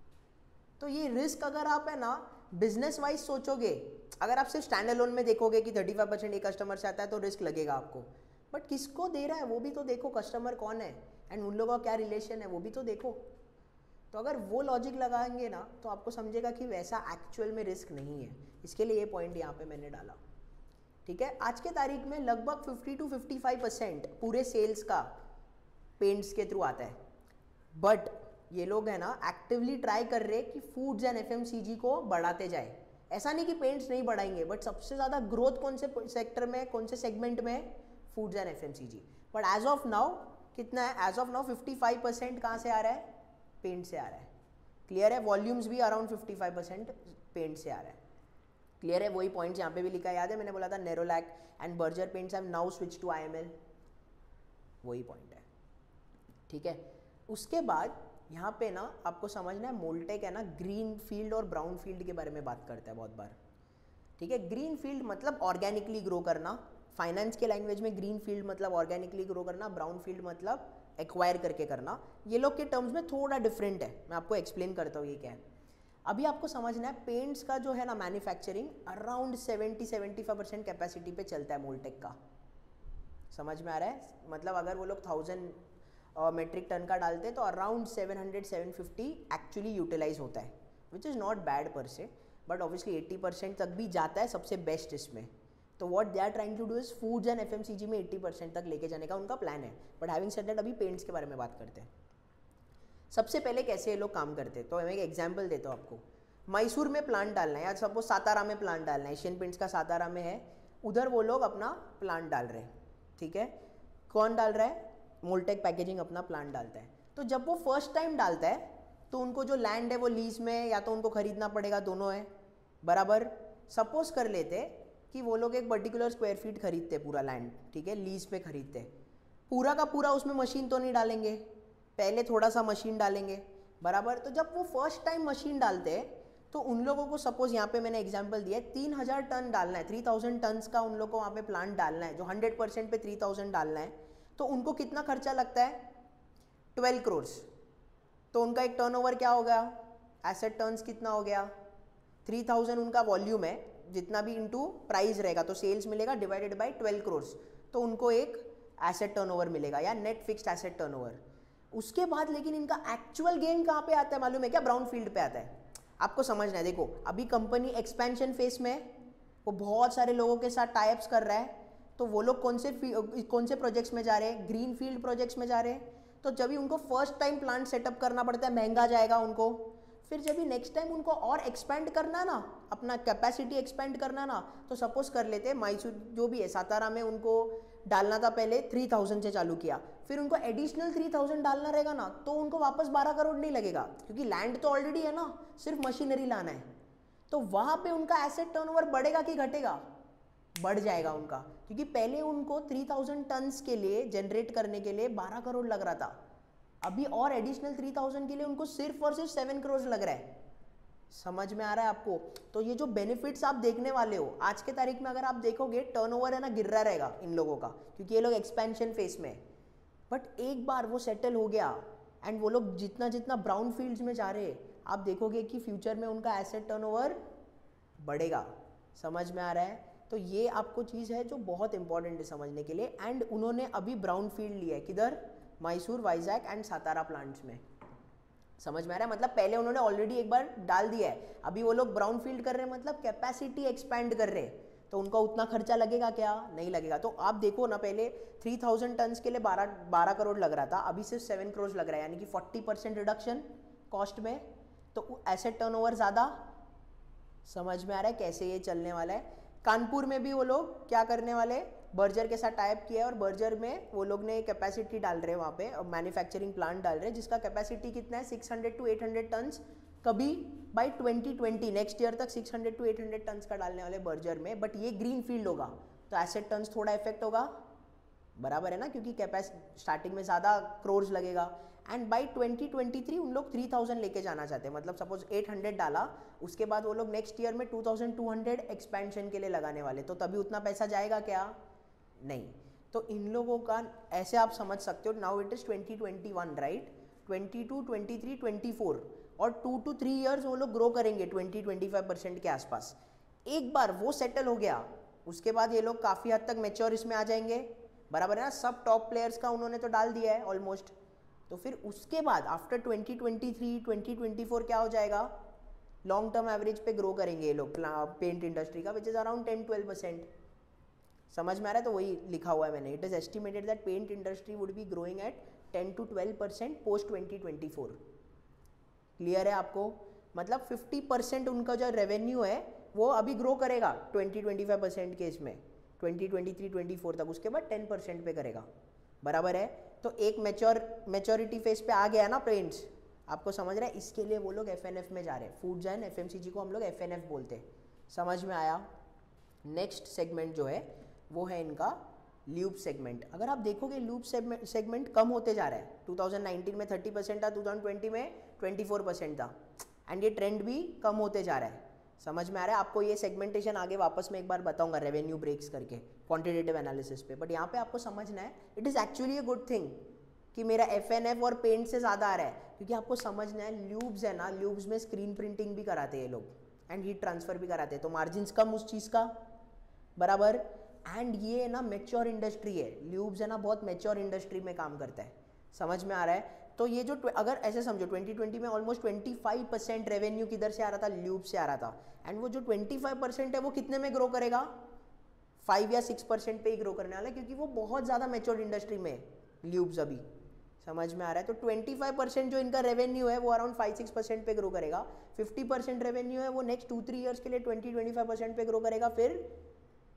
A: तो ये रिस्क अगर आप है ना बिजनेस वाइज सोचोगे, अगर आप सिर्फ स्टैंड अलोन में देखोगे कि थर्टी फाइव परसेंट एक कस्टमर से आता है तो रिस्क लगेगा आपको, बट किसको दे रहा है वो भी तो देखो, कस्टमर कौन है एंड उन लोगों का क्या रिलेशन है वो भी तो देखो। तो अगर वो लॉजिक लगाएंगे ना तो आपको समझेगा कि वैसा एक्चुअल में रिस्क नहीं है। इसके लिए ये पॉइंट यहाँ पे मैंने डाला, ठीक है। आज के तारीख में लगभग fifty to fifty five percent पूरे सेल्स का पेंट्स के थ्रू आता है, बट ये लोग है ना एक्टिवली ट्राई कर रहे कि फूड्स एंड एफएमसीजी को बढ़ाते जाए। ऐसा नहीं कि पेंट्स नहीं बढ़ाएंगे, बट सबसे ज़्यादा ग्रोथ कौन से सेक्टर में, कौन से सेगमेंट में, foods and FMCG. But as of now कितना है, as of now fifty five percent कहाँ से आ रहा है, पेंट से आ रहा है। क्लियर है, वॉल्यूम्स भी around fifty five percent paint से आ रहा है। क्लियर है, वही पॉइंट्स यहाँ पे भी लिखा है, याद है मैंने बोला था Nerolac and Berger Paints have now switch to IML, वही पॉइंट है, ठीक है। उसके बाद यहाँ पे ना आपको समझना है मोल्टेक है ना ग्रीन फील्ड और ब्राउन फील्ड के बारे में बात करता है बहुत बार, ठीक है। ग्रीन फील्ड मतलब ऑर्गेनिकली ग्रो करना, फाइनेंस के लैंग्वेज में ग्रीन फील्ड मतलब ऑर्गेनिकली ग्रो करना, ब्राउन फील्ड मतलब एक्वायर करके करना। ये लोग के टर्म्स में थोड़ा डिफरेंट है, मैं आपको एक्सप्लेन करता हूँ ये क्या है। अभी आपको समझना है पेंट्स का जो है ना manufacturing around seventy seventy five percent capacity पे चलता है मोल्टेक का। समझ में आ रहा है, मतलब अगर वो लोग थाउजेंड मेट्रिक टन का डालते हैं तो around seven hundred seven fifty actually utilise होता है, विच इज़ नॉट बैड पर से, बट ऑब्वियसली एट्टी परसेंट तक भी जाता है सबसे बेस्ट इसमें। तो what they are trying to do is foods and FMCG में एट्टी परसेंट तक लेके जाने का उनका प्लान है। बट हैविंग सेड दैट अभी पेंट्स के बारे में बात करते हैं। सबसे पहले कैसे ये लोग काम करते हैं, तो मैं एक एग्जाम्पल देता हूँ आपको। मैसूर में प्लांट डालना है, या सपोज सातारा में प्लांट डालना है, एशियन पेंट्स का सातारा में है, उधर वो लोग अपना प्लांट डाल रहे हैं, ठीक है। कौन डाल रहा है? मोल्टेक पैकेजिंग अपना प्लांट डालता है। तो जब वो फर्स्ट टाइम डालता है तो उनको जो लैंड है वो लीज में या तो उनको खरीदना पड़ेगा, दोनों है बराबर। सपोज कर लेते कि वो लोग एक पर्टिकुलर स्क्वायर फीट खरीदते पूरा लैंड, ठीक है, लीज पे खरीदते, पूरा का पूरा उसमें मशीन तो नहीं डालेंगे, पहले थोड़ा सा मशीन डालेंगे बराबर। तो जब वो फर्स्ट टाइम मशीन डालते हैं तो उन लोगों को सपोज यहाँ पे मैंने एग्जांपल दिया है तीन हज़ार टन डालना है, थ्री थाउजेंड टन्स का उन लोगों को वहाँ पे प्लांट डालना है, जो हंड्रेड परसेंट पे थ्री थाउजेंड डालना है। तो उनको कितना खर्चा लगता है? ट्वेल्व करोड़। तो उनका एक टर्नओवर क्या हो गया? एसेट टर्न्स कितना हो गया? थ्री थाउजेंड उनका वॉल्यूम है, जितना भी इनटू प्राइस रहेगा तो सेल्स मिलेगा डिवाइडेड बाय ट्वेल्व करोड़, तो उनको एक एसेट टर्नओवर मिलेगा या नेट फिक्स्ड एसेट टर्नओवर। उसके बाद लेकिन इनका एक्चुअल गेन कहाँ पे आता है मालूम है क्या? ब्राउन फील्ड पे आता है। आपको समझना है, देखो अभी कंपनी एक्सपेंशन फेस में, वो बहुत सारे लोगों के साथ टाइप्स कर रहा है, तो वो लोग कौन से कौन से प्रोजेक्ट्स में जा रहे हैं? ग्रीन फील्ड प्रोजेक्ट्स में जा रहे हैं। तो जब भी उनको फर्स्ट टाइम प्लांट सेटअप करना पड़ता है, महंगा जाएगा उनको। फिर जब भी नेक्स्ट टाइम उनको और एक्सपेंड करना ना, अपना कैपेसिटी एक्सपेंड करना ना, तो सपोज कर लेते हैं मैसूर जो भी है सातारा में उनको डालना था, पहले थ्री थाउजेंड से चालू किया, फिर उनको एडिशनल थ्री थाउजेंड डालना रहेगा ना, तो उनको वापस बारह करोड़ नहीं लगेगा, क्योंकि लैंड तो ऑलरेडी है ना, सिर्फ मशीनरी लाना है। तो वहाँ पे उनका एसेट टर्नओवर बढ़ेगा कि घटेगा? बढ़ जाएगा उनका, क्योंकि पहले उनको थ्री थाउजेंड टन्स के लिए जनरेट करने के लिए बारह करोड़ लग रहा था, अभी और एडिशनल थ्री थाउजेंड के लिए उनको सिर्फ और सिर्फ सेवन करोड़ लग रहा है। समझ में आ रहा है आपको? तो ये जो बेनिफिट्स आप देखने वाले हो आज के तारीख में, अगर आप देखोगे टर्नओवर है ना गिर रहा रहेगा इन लोगों का, क्योंकि ये लोग एक्सपेंशन फेस में। बट एक बार वो सेटल हो गया एंड वो लोग जितना जितना ब्राउन फील्ड्स में जा रहे हैं, आप देखोगे कि फ्यूचर में उनका एसेट टर्नओवर बढ़ेगा। समझ में आ रहा है? तो ये आपको चीज़ है जो बहुत इंपॉर्टेंट है समझने के लिए। एंड उन्होंने अभी ब्राउन फील्ड लिया है, किधर? मैसूर, वाइजैक एंड सातारा प्लांट्स में। समझ में आ रहा है? मतलब पहले उन्होंने ऑलरेडी एक बार डाल दिया है, अभी वो लोग ब्राउन फील्ड कर रहे हैं, मतलब कैपेसिटी एक्सपैंड कर रहे हैं। तो उनका उतना खर्चा लगेगा क्या? नहीं लगेगा। तो आप देखो ना, पहले थ्री थाउजेंड टन्स के लिए बारह बारह करोड़ लग रहा था, अभी सिर्फ सेवन करोड़ लग रहा है, यानी कि फोर्टी परसेंट रिडक्शन कॉस्ट में। तो एसेट टर्नओवर ज़्यादा। समझ में आ रहा है कैसे ये चलने वाला है? कानपुर में भी वो लोग क्या करने वाले? बर्जर के साथ टाइप किया है, और बर्जर में वो लोग ने कैपेसिटी डाल रहे हैं वहाँ पे, मैन्युफैक्चरिंग प्लांट डाल रहे हैं, जिसका कैपेसिटी कितना है? Six hundred to eight hundred tons, कभी by twenty twenty next year तक six hundred to eight hundred tons का डालने वाले बर्जर में। बट ये ग्रीन फील्ड होगा, तो एसेट टन्स थोड़ा इफेक्ट होगा, बराबर है ना, क्योंकि कैपेसिटी स्टार्टिंग में ज़्यादा क्रोर्स लगेगा। And by twenty twenty three उन लोग थ्री थाउजेंड लेके जाना चाहते हैं, मतलब सपोज एट हंड्रेड डाला, उसके बाद वो लोग नेक्स्ट ईयर में two thousand two hundred expansion के लिए लगाने वाले, तो तभी उतना पैसा जाएगा क्या? नहीं। तो इन लोगों का ऐसे आप समझ सकते हो, now it is twenty twenty one right, twenty to, twenty three, twenty four, और टू टू थ्री ईयर्स वो लोग ग्रो करेंगे ट्वेंटी ट्वेंटी फाइव परसेंट के आसपास। एक बार वो सेटल हो गया, उसके बाद ये लोग काफ़ी हद तक मेच्योर इसमें आ जाएंगे, बराबर है ना। सब टॉप प्लेयर्स का उन्होंने तो डाल दिया है ऑलमोस्ट। तो फिर उसके बाद after twenty twenty three, twenty twenty four क्या हो जाएगा? लॉन्ग टर्म एवरेज पे ग्रो करेंगे ये लोग पेंट इंडस्ट्री का, which is around ten twelve percent. समझ में आ रहा है? तो वही लिखा हुआ है मैंने, it is estimated that paint industry would be growing at ten to twelve percent post twenty twenty four. Clear है आपको? मतलब फिफ्टी परसेंट उनका जो रेवेन्यू है वो अभी ग्रो करेगा ट्वेंटी ट्वेंटी फाइव परसेंट के इसमें, twenty twenty three, twenty four तक, उसके बाद टेन परसेंट पे करेगा, बराबर है। तो एक मैच्योर मैच्योरिटी फेज पे आ गया ना पेंट्स, आपको समझ रहा है? इसके लिए वो लोग एफ एन एफ में जा रहे हैं, foods and F M C G को हम लोग एफ एन एफ बोलते हैं। समझ में आया? नेक्स्ट सेगमेंट जो है वो है इनका ल्यूब सेगमेंट। अगर आप देखोगे ल्यूब सेगमेंट कम होते जा रहा है, टू थाउजेंड नाइनटीन में थर्टी परसेंट था, टू थाउजेंड ट्वेंटी में ट्वेंटी फोर परसेंट था, एंड ये ट्रेंड भी कम होते जा रहा है। समझ में आ रहा है? आपको ये सेगमेंटेशन आगे वापस में एक बार बताऊंगा रेवेन्यू ब्रेक्स करके क्वांटिटेटिव एनालिसिस पे। बट यहाँ पे आपको समझना है, it is actually a good thing कि मेरा एफ एन एफ और पेंट से ज़्यादा आ रहा है, क्योंकि आपको समझना है ल्यूब्स है ना, ल्यूब्स में स्क्रीन प्रिंटिंग भी कराते हैं ये लोग एंड हीट ट्रांसफर भी कराते हैं, तो मार्जिन कम उस चीज़ का, बराबर। एंड ये ना मैच्योर इंडस्ट्री है, ल्यूब्स है ना बहुत मैच्योर इंडस्ट्री में काम करता है। समझ में आ रहा है? तो ये जो अगर ऐसे समझो ट्वेंटी ट्वेंटी में almost twenty five percent revenue किधर से आ रहा था? ल्यूब से आ रहा था। एंड वो जो ट्वेंटी फाइव परसेंट है वो कितने में ग्रो करेगा? फाइव या सिक्स परसेंट पे ही ग्रो करने वाला है, क्योंकि वो बहुत ज़्यादा मैच्योर इंडस्ट्री में ल्यूब्स अभी। समझ में आ रहा है? तो ट्वेंटी फाइव परसेंट जो इनका रेवेन्यू है वो अराउंड फाइव सिक्स परसेंट पे ग्रो करेगा। फिफ्टी परसेंट रेवेन्यू है वो नेक्स्ट टू थ्री ईयर्स के लिए ट्वेंटी ट्वेंटी फाइव परसेंट पे ग्रो करेगा, फिर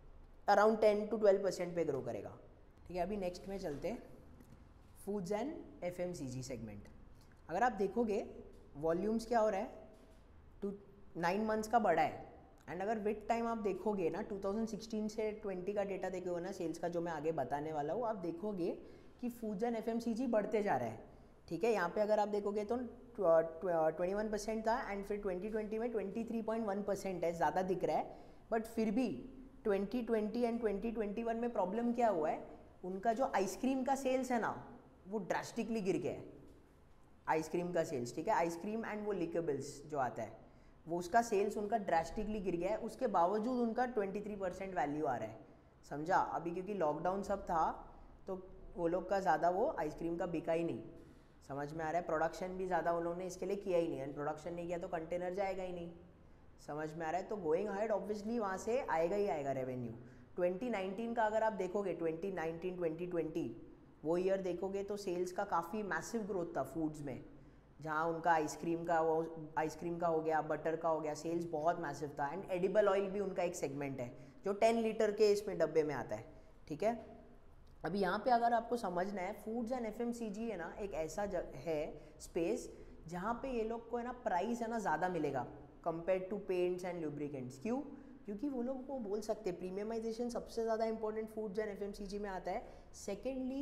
A: around ten to twelve percent पे ग्रो करेगा। ठीक है, अभी नेक्स्ट में चलते हैं, फूड्स एंड एफएमसीजी सेगमेंट। अगर आप देखोगे वॉल्यूम्स क्या हो रहा है, टू नाइन मंथ्स का बढ़ा है। एंड अगर विथ टाइम आप देखोगे ना, टू थाउजेंड सिक्सटीन से ट्वेंटी का डेटा देखोगे ना सेल्स का, जो मैं आगे बताने वाला हूँ, आप देखोगे कि फूड्स एंड एफएमसीजी बढ़ते जा रहा है। ठीक है, यहाँ पे अगर आप देखोगे तो ट्वेंटी वन परसेंट था एंड फिर ट्वेंटी ट्वेंटी में twenty three point one percent है, ज़्यादा दिख रहा है। बट फिर भी twenty twenty and twenty twenty one में प्रॉब्लम क्या हुआ है, उनका जो आइसक्रीम का सेल्स है ना वो ड्रास्टिकली गिर गया है। आइसक्रीम का सेल्स, ठीक है, आइसक्रीम एंड वो लिकेबल्स जो आता है वो उसका सेल्स उनका ड्रास्टिकली गिर गया है। उसके बावजूद उनका ट्वेंटी थ्री परसेंट वैल्यू आ रहा है, समझा। अभी क्योंकि लॉकडाउन सब था तो वो लोग का ज़्यादा वो आइसक्रीम का बिका ही नहीं, समझ में आ रहा है। प्रोडक्शन भी ज़्यादा उन्होंने इसके लिए किया ही नहीं, एंड प्रोडक्शन नहीं किया तो कंटेनर जाएगा ही नहीं, समझ में आ रहा है। तो गोइंग अहेड ऑब्वियसली वहाँ से आएगा ही आएगा रेवेन्यू। ट्वेंटी नाइनटीन का अगर आप देखोगे, ट्वेंटी नाइनटीन ट्वेंटी ट्वेंटी वो ईयर देखोगे तो सेल्स का काफ़ी मैसिव ग्रोथ था फूड्स में, जहाँ उनका आइसक्रीम का वो आइसक्रीम का हो गया, बटर का हो गया, सेल्स बहुत मैसिव था। एंड एडिबल ऑयल भी उनका एक सेगमेंट है जो टेन लीटर के इसमें डब्बे में आता है। ठीक है, अभी यहाँ पे अगर आपको समझना है, फूड्स एंड एफएमसीजी है ना एक ऐसा है स्पेस जहाँ पे ये लोग को है ना प्राइस है ना ज़्यादा मिलेगा compare to paints and lubricants. क्यों? क्योंकि वो लोग को बोल सकते हैं प्रीमियमाइजेशन सबसे ज़्यादा इंपॉर्टेंट फूड्स एंड एफएमसीजी में आता है। सेकेंडली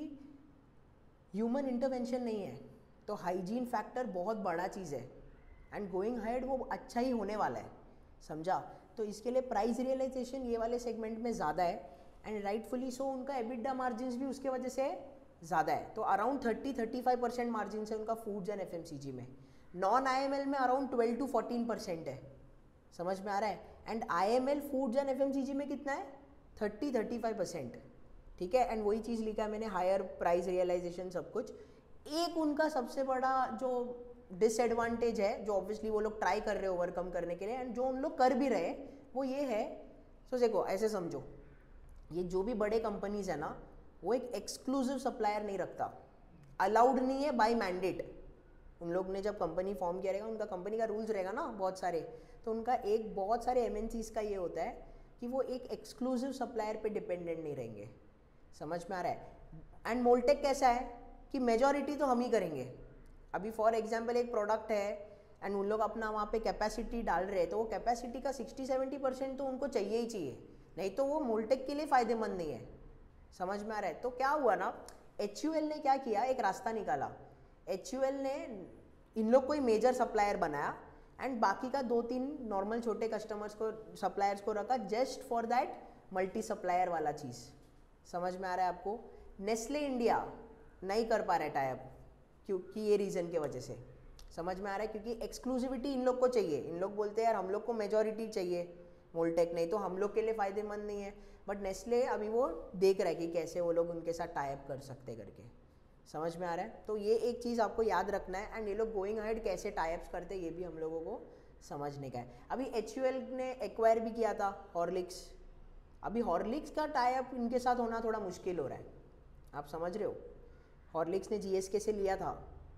A: ह्यूमन इंटरवेंशन नहीं है, तो हाइजीन फैक्टर बहुत बड़ा चीज़ है एंड गोइंग हेड वो अच्छा ही होने वाला है, समझा। तो इसके लिए प्राइस रियलाइजेशन ये वाले सेगमेंट में ज़्यादा है एंड राइटफुली सो उनका एबिडा मार्जिन्स भी उसके वजह से ज़्यादा है। तो around thirty thirty five percent margin है उनका फूड्स एंड एफएमसीजी में। नॉन आईएमएल में around twelve to fourteen percent है, समझ में आ रहा है। And IML foods and FMCG में कितना है, थर्टी थर्टी फाइव परसेंट। ठीक है, एंड वही चीज़ लिखा है मैंने, हायर प्राइस रियलाइजेशन सब कुछ। एक उनका सबसे बड़ा जो डिसएडवांटेज है, जो ऑब्वियसली वो लोग ट्राई कर रहे हैं ओवरकम करने के लिए, एंड जो उन लोग कर भी रहे, वो ये है, सो देखो ऐसे समझो, ये जो भी बड़े कंपनीज है ना वो एक एक्सक्लूसिव सप्लायर नहीं रखता, अलाउड नहीं है बाय मैंडेट। उन लोग ने जब कंपनी फॉर्म किया रहेगा, उनका कंपनी का रूल्स रहेगा ना बहुत सारे, तो उनका एक बहुत सारे एमएनसीज का ये होता है कि वो एक एक्सक्लूसिव सप्लायर पे डिपेंडेंट नहीं रहेंगे, समझ में आ रहा है। एंड मोल्टेक कैसा है कि मेजॉरिटी तो हम ही करेंगे। अभी फॉर एग्जांपल एक प्रोडक्ट है एंड उन लोग अपना वहाँ पे कैपेसिटी डाल रहे हैं, तो वो कैपेसिटी का सिक्सटी सेवेंटी परसेंट तो उनको चाहिए ही चाहिए, नहीं तो वो मोल्टेक के लिए फ़ायदेमंद नहीं है, समझ में आ रहा है। तो क्या हुआ ना, एच यू एल ने क्या किया, एक रास्ता निकाला। एच यू एल ने इन लोग को ही मेजर सप्लायर बनाया एंड बाकी का दो तीन नॉर्मल छोटे कस्टमर्स को, सप्लायर्स को रखा just for that multi supplier वाला चीज़, समझ में आ रहा है आपको। नेस्ले इंडिया नहीं कर पा रहा है टाइप, क्योंकि ये रीज़न के वजह से, समझ में आ रहा है, क्योंकि एक्सक्लूसिविटी इन लोग को चाहिए। इन लोग बोलते हैं यार हम लोग को मेजॉरिटी चाहिए मोल्टेक, नहीं तो हम लोग के लिए फ़ायदेमंद नहीं है। बट नेस्ले अभी वो देख रहा है कि कैसे वो लोग उनके साथ टाइप कर सकते करके, समझ में आ रहा है। तो ये एक चीज़ आपको याद रखना है एंड ये लोग गोइंग अहेड कैसे टाइप्स करते हैं ये भी हम लोगों को समझने का है। अभी एच यू एल ने एक्वायर भी किया था हॉर्लिक्स। अभी हॉर्लिक्स का टाइप इनके साथ होना थोड़ा मुश्किल हो रहा है, आप समझ रहे हो। हॉर्लिक्स ने जीएसके से लिया था,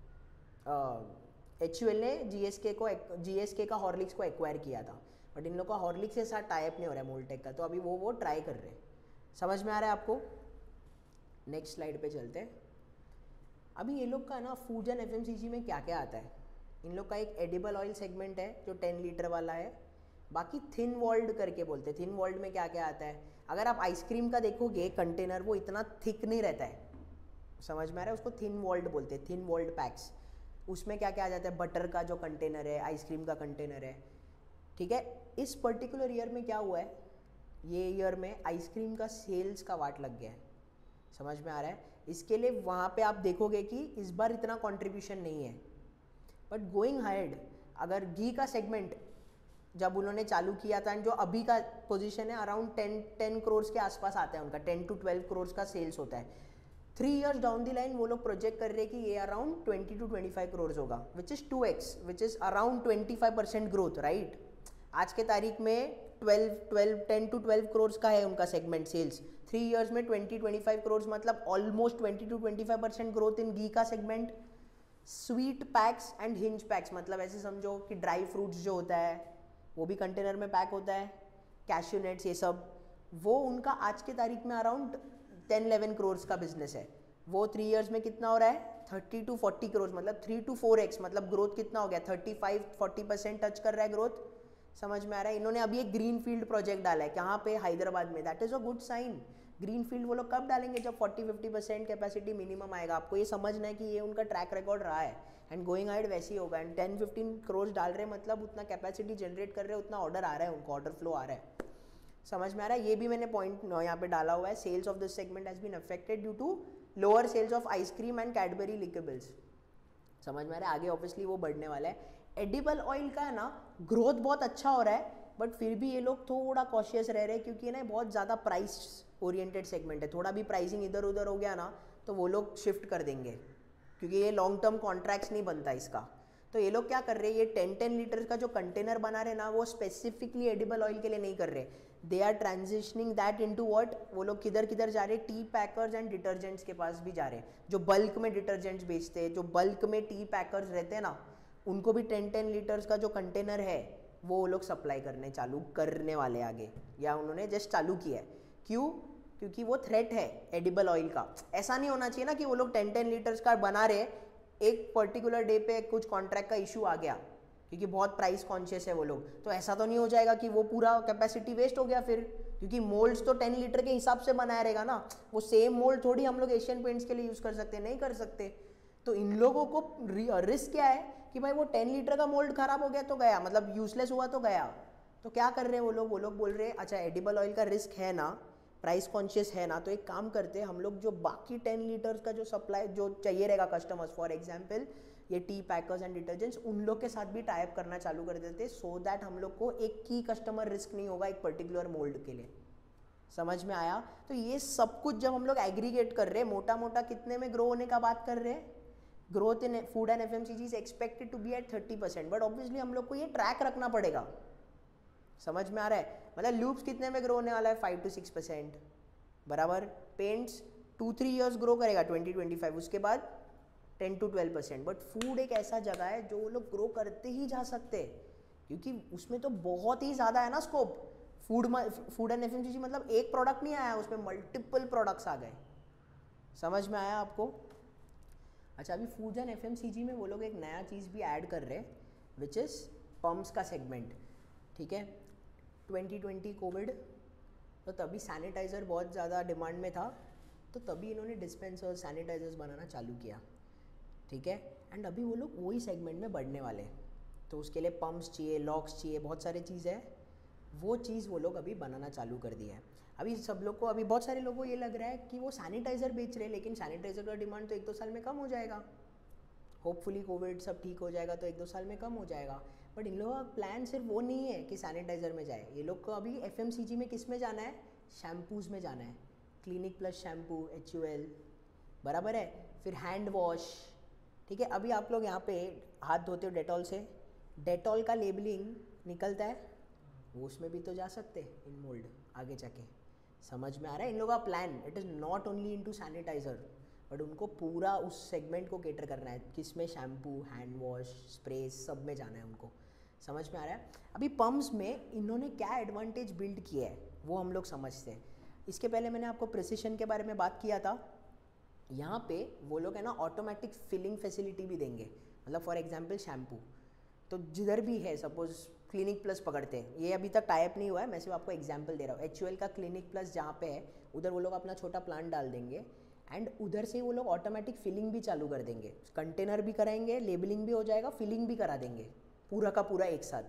A: एच यू एल ने जीएसके को जीएसके का हॉर्लिक्स को एक्वायर किया था, बट इन लोग का हॉर्लिक्स के साथ टाइप नहीं हो रहा है मोल्टेक का, तो अभी वो वो ट्राई कर रहे हैं, समझ में आ रहा है आपको। नेक्स्ट स्लाइड पे चलते हैं। अभी ये लोग का ना फूड एंड एफएमसीजी में क्या क्या आता है। इन लोग का एक एडिबल ऑयल सेगमेंट है जो टेन लीटर वाला है, बाकी थिन वॉल्ड करके बोलते हैं। थिन वॉल्ड में क्या क्या आता है, अगर आप आइसक्रीम का देखोगे कंटेनर वो इतना थिक नहीं रहता है, समझ में आ रहा है, उसको थिन वॉल्ड बोलते हैं, थिन वॉल्ड पैक्स। उसमें क्या क्या आ जाता है, बटर का जो कंटेनर है, आइसक्रीम का कंटेनर है, ठीक है। इस पर्टिकुलर ईयर में क्या हुआ है, ये ईयर में आइसक्रीम का सेल्स का वाट लग गया है, समझ में आ रहा है। इसके लिए वहाँ पे आप देखोगे कि इस बार इतना कंट्रीब्यूशन नहीं है, बट गोइंग हेड अगर घी का सेगमेंट जब उन्होंने चालू किया था, जो अभी का पोजीशन है अराउंड टेन टेन करोड़ के आसपास आता है उनका, टेन टू ट्वेल्व करोड़ का सेल्स होता है। Three years down the line वो लोग प्रोजेक्ट कर रहे हैं कि ये around twenty to twenty five crore होगा, which is two X, which is around twenty five percent growth, right. आज के तारीख में twelve twelve ten to twelve crore का है उनका सेगमेंट सेल्स, थ्री इयर्स में ट्वेंटी ट्वेंटी फाइव करोड़, मतलब almost twenty to twenty five percent growth in घी का segment. Sweet packs and hinge packs, मतलब ऐसे समझो कि ड्राई फ्रूट्स जो होता है वो भी कंटेनर में पैक होता है, कैश्यू नट्स ये सब, वो उनका आज के तारीख में अराउंड टेन इलेवन करोर्स का बिजनेस है। वो थ्री इयर्स में कितना हो रहा है, थर्टी टू फोर्टी करोड़, मतलब थ्री टू फोर एक्स, मतलब ग्रोथ कितना हो गया, thirty five forty percent touch कर रहा है ग्रोथ। समझ में आ रहा है। इन्होंने अभी एक ग्रीन फील्ड प्रोजेक्ट डाला है, कहाँ पे, हैदराबाद में। That is a good sign. Green field वो लोग कब डालेंगे, जब forty fifty percent capacity minimum आएगा। आपको ये समझना है कि ये उनका ट्रैक रिकॉर्ड रहा है एंड गोइंग अहेड वैसे ही होगा। एंड टेन फिफ्टीन करोड़ डाल रहे हैं, मतलब उतना कैपेसिटी जनरेट कर रहे हैं, उतना ऑर्डर आ रहा है उनको, ऑर्डर फ्लो आ रहा है। समझ में आ रहा है। ये भी मैंने पॉइंट यहाँ पे डाला हुआ है। Sales of this segment has been affected due to lower sales of ice cream and Cadbury Lickables. समझ में आ रहा है। आगे ऑब्वियसली वो बढ़ने वाला है। एडिबल ऑयल का है ना, ग्रोथ बहुत अच्छा हो रहा है, बट फिर भी ये लोग थोड़ा कॉशियस रह रहे हैं, क्योंकि ना बहुत ज़्यादा प्राइस ओरिएंटेड सेगमेंट है। थोड़ा भी प्राइसिंग इधर उधर हो गया ना तो वो लोग शिफ्ट कर देंगे, क्योंकि ये लॉन्ग टर्म कॉन्ट्रैक्ट्स नहीं बनता इसका। तो ये लोग क्या कर रहे हैं, ये टेन टेन लीटर का जो कंटेनर बना रहे ना, वो स्पेसिफिकली एडिबल ऑयल के लिए नहीं कर रहे। They are transitioning that into what, वो लोग किधर किधर जा रहे हैं, टी पैकर्स एंड डिटर्जेंट्स के पास भी जा रहे हैं, जो बल्क में डिटर्जेंट्स बेचते हैं, जो बल्क में टी पैकर्स रहते हैं ना, उनको भी टेन टेन लीटर्स का जो कंटेनर है वो लोग सप्लाई करने चालू करने वाले आगे, या उन्होंने जस्ट चालू किया है। क्यों? क्योंकि वो थ्रेट है एडिबल ऑयल का। ऐसा नहीं होना चाहिए ना कि वो लोग टेन टेन लीटर्स का बना रहे, एक पर्टिकुलर डे पे कुछ कॉन्ट्रैक्ट का इशू आ गया, क्योंकि बहुत प्राइस कॉन्शियस है वो लोग, तो ऐसा तो नहीं हो जाएगा कि वो पूरा कैपेसिटी वेस्ट हो गया फिर, क्योंकि मोल्ड्स तो टेन लीटर के हिसाब से बनाया रहेगा ना। वो सेम मोल्ड थोड़ी हम लोग एशियन पेंट्स के लिए यूज़ कर सकते, नहीं कर सकते। तो इन लोगों को रिस्क क्या है कि भाई वो टेन लीटर का मोल्ड खराब हो गया तो गया, मतलब यूजलेस हुआ तो गया। तो क्या कर रहे हैं वो लोग, वो लोग बोल रहे हैं अच्छा एडिबल ऑयल का रिस्क है ना, प्राइस कॉन्शियस है ना, तो एक काम करते हैं हम लोग, जो बाकी टेन लीटर्स का जो सप्लाई जो चाहिए रहेगा कस्टमर्स, फॉर एग्जांपल ये टी पैकर्स एंड डिटर्जेंट्स, उन लोग के साथ भी टाइप करना चालू कर देते, सो दैट हम लोग को एक की कस्टमर रिस्क नहीं होगा एक पर्टिकुलर मोल्ड के लिए। समझ में आया। तो ये सब कुछ जब हम लोग एग्रीगेट कर रहे हैं, मोटा मोटा कितने में ग्रो होने का बात कर रहे हैं, growth in food and FMCG is expected to be at thirty percent, but obviously हम लोग को ये ट्रैक रखना पड़ेगा। समझ में आ रहा है। मतलब लूप्स कितने में ग्रो होने वाला है, फाइव टू सिक्स परसेंट बराबर। Paints two three years grow करेगा, ट्वेंटी ट्वेंटी फाइव, उसके बाद ten to twelve percent. But food एक ऐसा जगह है जो वो लोग ग्रो करते ही जा सकते हैं, क्योंकि उसमें तो बहुत ही ज़्यादा है ना scope. Food food and FMCG मतलब एक प्रोडक्ट नहीं आया, उसमें मल्टीपल प्रोडक्ट्स आ गए। समझ में आया आपको। अच्छा, अभी फूड एंड एफएमसीजी में वो लोग एक नया चीज़ भी ऐड कर रहे हैं, विच इज़ पम्प्स का सेगमेंट। ठीक है, ट्वेंटी ट्वेंटी कोविड, तो तभी सैनिटाइज़र बहुत ज़्यादा डिमांड में था, तो तभी इन्होंने डिस्पेंसर्स सैनिटाइजर्स बनाना चालू किया। ठीक है, एंड अभी वो लोग वही सेगमेंट में बढ़ने वाले, तो उसके लिए पम्प्स चाहिए, लॉक्स चाहिए, बहुत सारी चीज़ है, वो चीज़ वो लोग अभी बनाना चालू कर दिया है। अभी सब लोग को, अभी बहुत सारे लोगों को ये लग रहा है कि वो सैनिटाइज़र बेच रहे हैं, लेकिन सैनिटाइज़र का डिमांड तो एक दो साल में कम हो जाएगा। होपफुली कोविड सब ठीक हो जाएगा तो एक दो साल में कम हो जाएगा। बट इन लोगों का प्लान सिर्फ वो नहीं है कि सैनिटाइज़र में जाए, ये लोग को अभी एफएमसीजी में किस में जाना है, शैम्पूज़ में जाना है। Clinic Plus shampoo, H U L बराबर है, फिर हैंड वॉश। ठीक है, अभी आप लोग यहाँ पे हाथ धोते हो डेटॉल से, डेटॉल का लेबलिंग निकलता है, वो उसमें भी तो जा सकते इन मोल्ड आगे जाके। समझ में आ रहा है इन लोगों का plan. It is not only into sanitiser, but उनको पूरा उस सेगमेंट को केटर करना है, किसमें शैम्पू, हैंड वॉश, स्प्रे, सब में जाना है उनको। समझ में आ रहा है। अभी पम्प्स में इन्होंने क्या एडवांटेज बिल्ड किया है वो हम लोग समझते हैं। इसके पहले मैंने आपको प्रिसिशन के बारे में बात किया था। यहाँ पे वो लोग है ना ऑटोमेटिक फिलिंग फैसिलिटी भी देंगे, मतलब फॉर एग्जांपल शैम्पू, तो जिधर भी है, सपोज क्लिनिक प्लस पकड़ते हैं, ये अभी तक टाइप नहीं हुआ है, मैं सिर्फ आपको एग्जांपल दे रहा हूँ। एच यू एल का क्लिनिक प्लस जहाँ पे है, उधर वो लोग अपना छोटा प्लांट डाल देंगे, एंड उधर से वो लोग ऑटोमेटिक फिलिंग भी चालू कर देंगे, कंटेनर भी कराएंगे, लेबलिंग भी हो जाएगा, फिलिंग भी करा देंगे, पूरा का पूरा एक साथ।